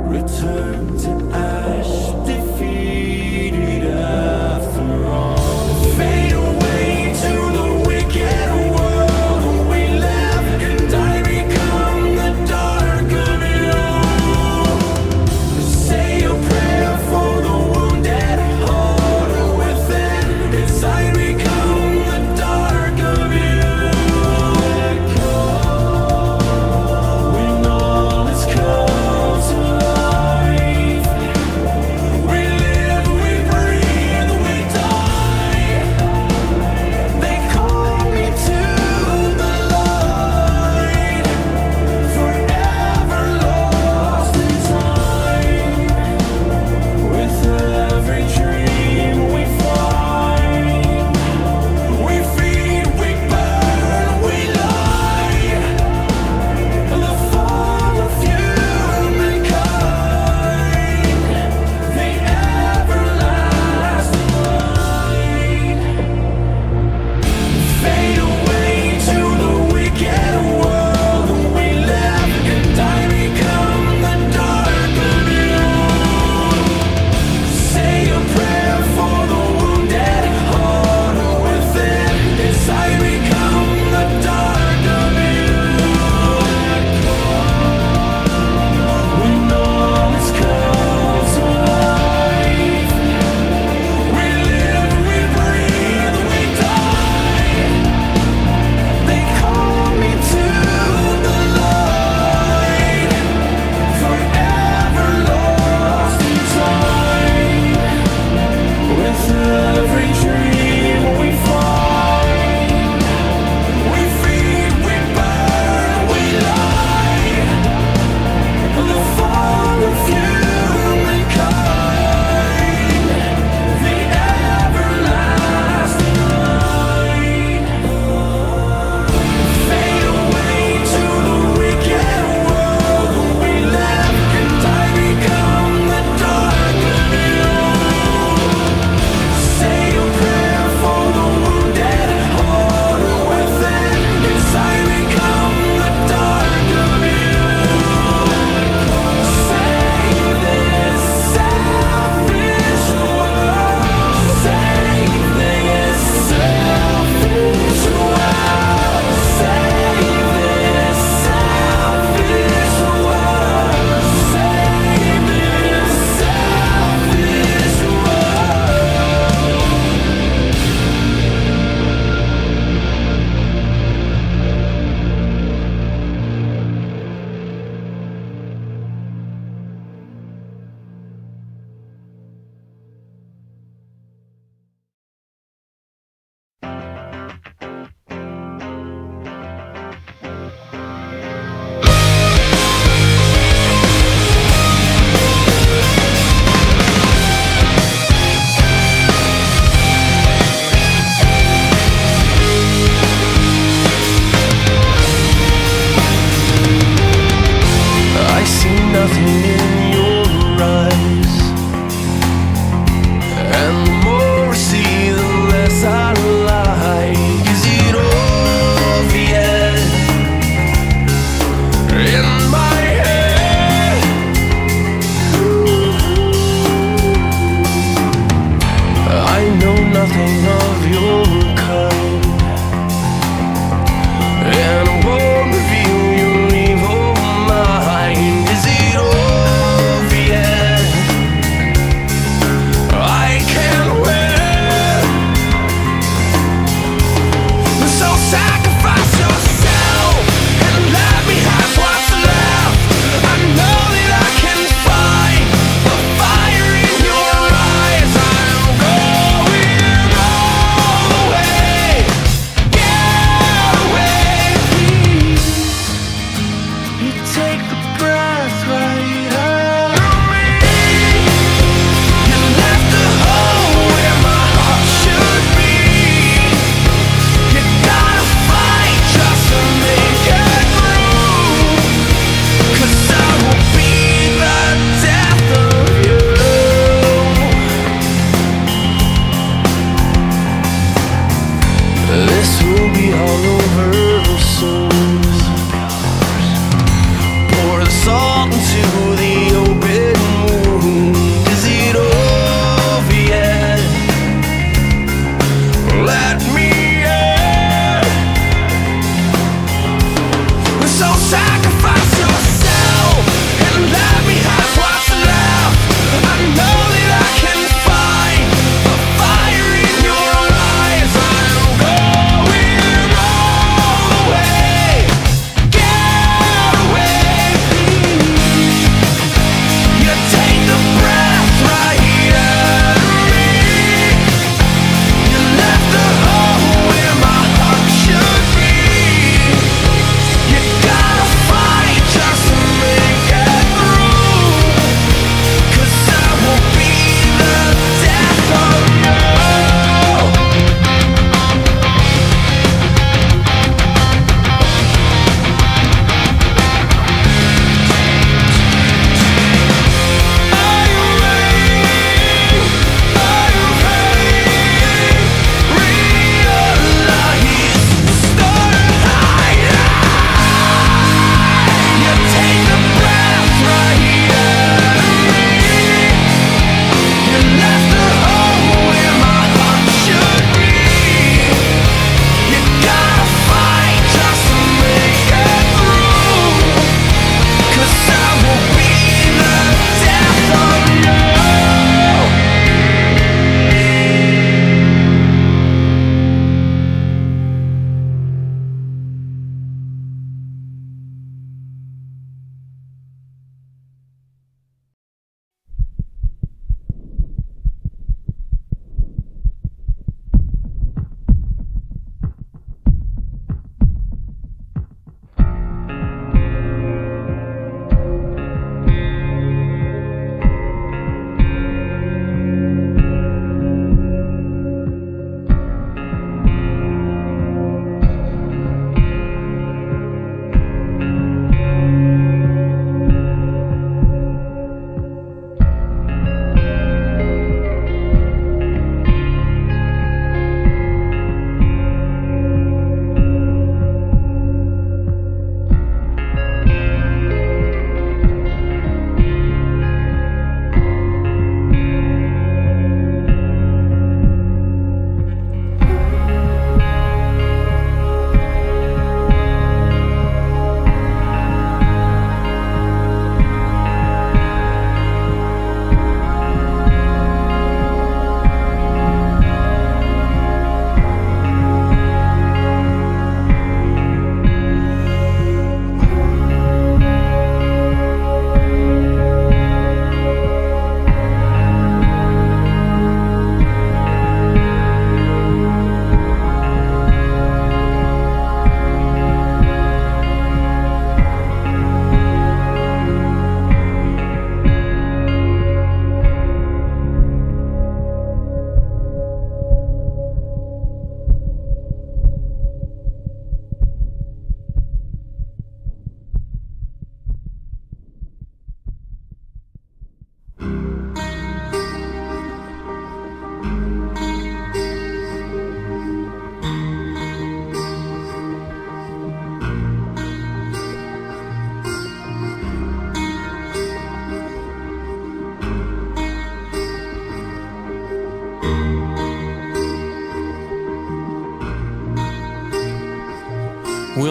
return to ash, defeated after all. Fade away to the wicked world we left, and I become the dark of you. Say a prayer for the wounded heart within, as I become the dark of you. Let go when all is come to life. We live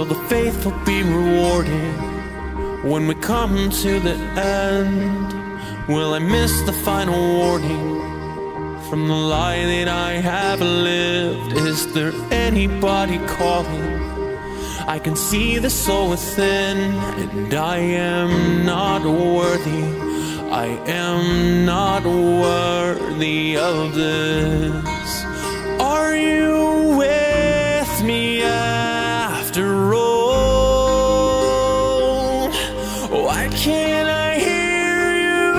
the faithful be rewarded when we come to the end? Will I miss the final warning from the lie that I have lived? Is there anybody calling? I can see the soul within, and I am not worthy. I am not worthy of this. Are you with me after all? Why can't I hear you?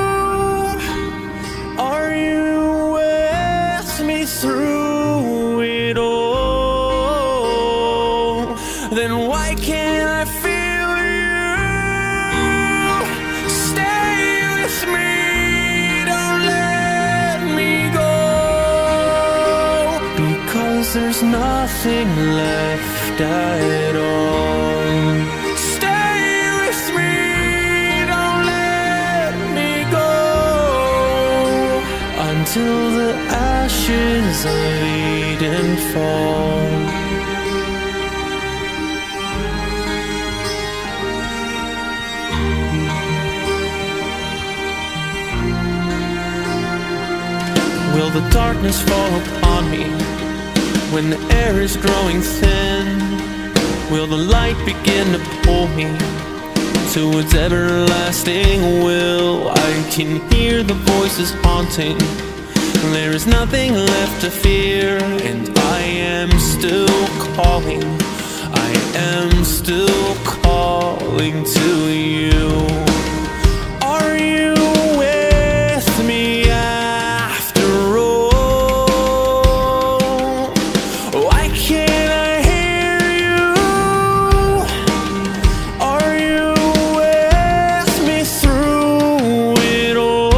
Are you with me through it all? Then why can't I feel you? Stay with me, don't let me go, because there's nothing left at all. Stay with me, don't let me go, until the ashes of Eden fall. Will the darkness fall upon me when the air is growing thin? Will the light begin to pull me to its everlasting will? I can hear the voices haunting. There is nothing left to fear, and I am still calling. I am still calling to you. Are you with me after all? Why can't I hear you? Are you with me through it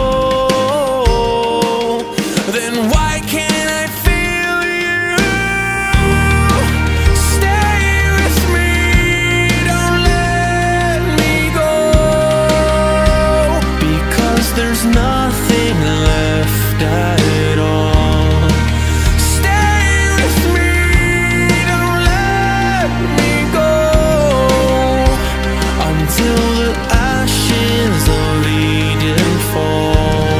all? Then why can't I feel you? Stay with me, don't let me go, because there's nothing left at all. Stay with me, don't let me go, until the ashes of Eden fall.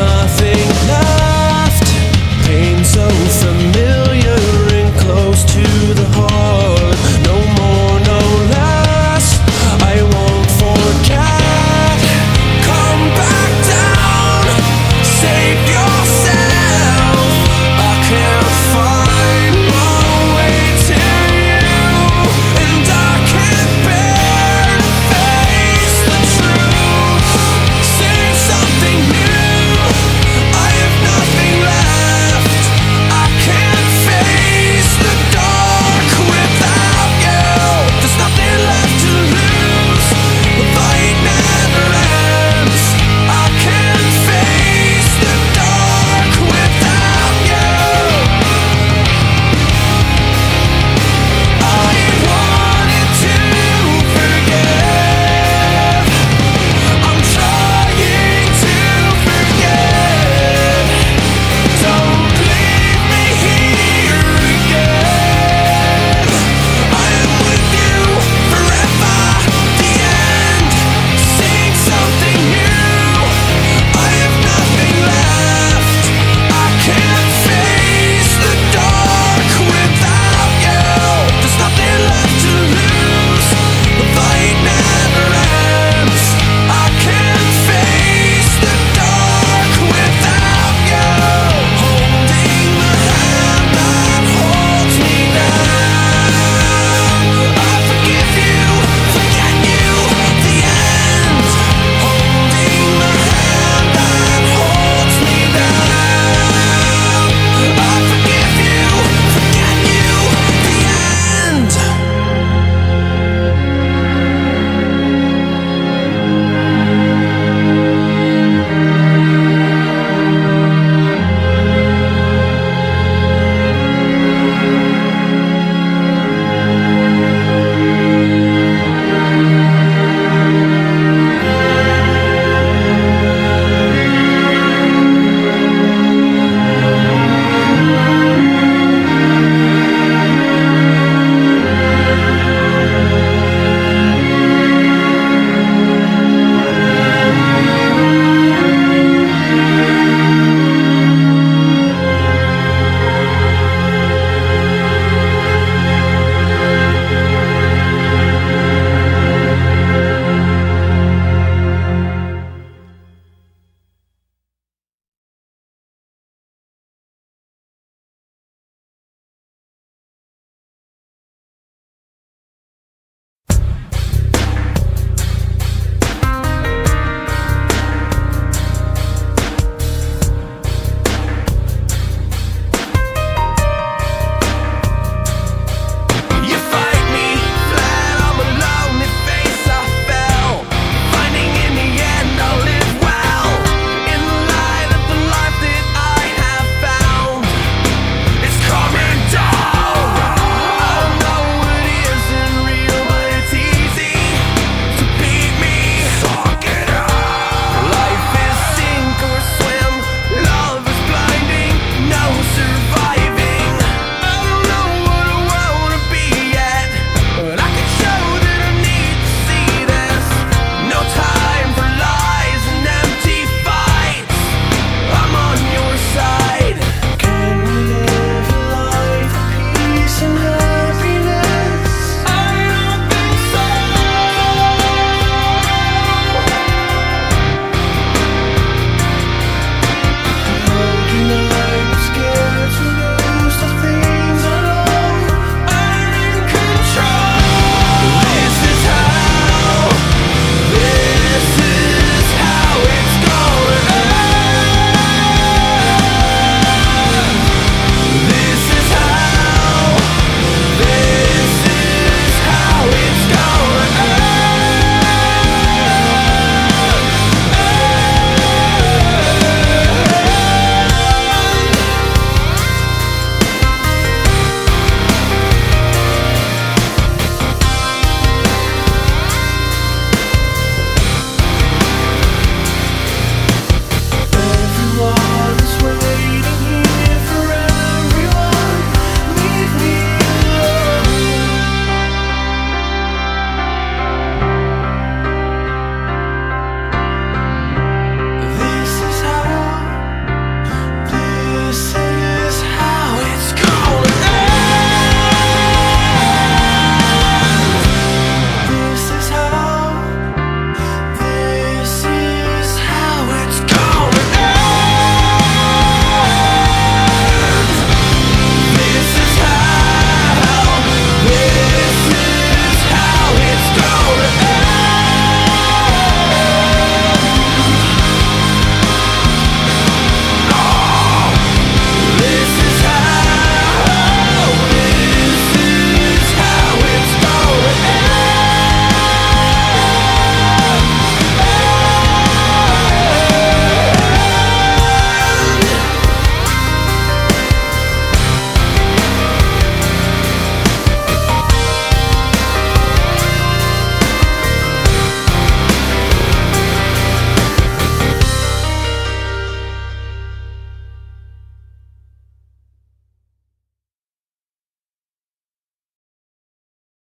nothing left. Pain so familiar.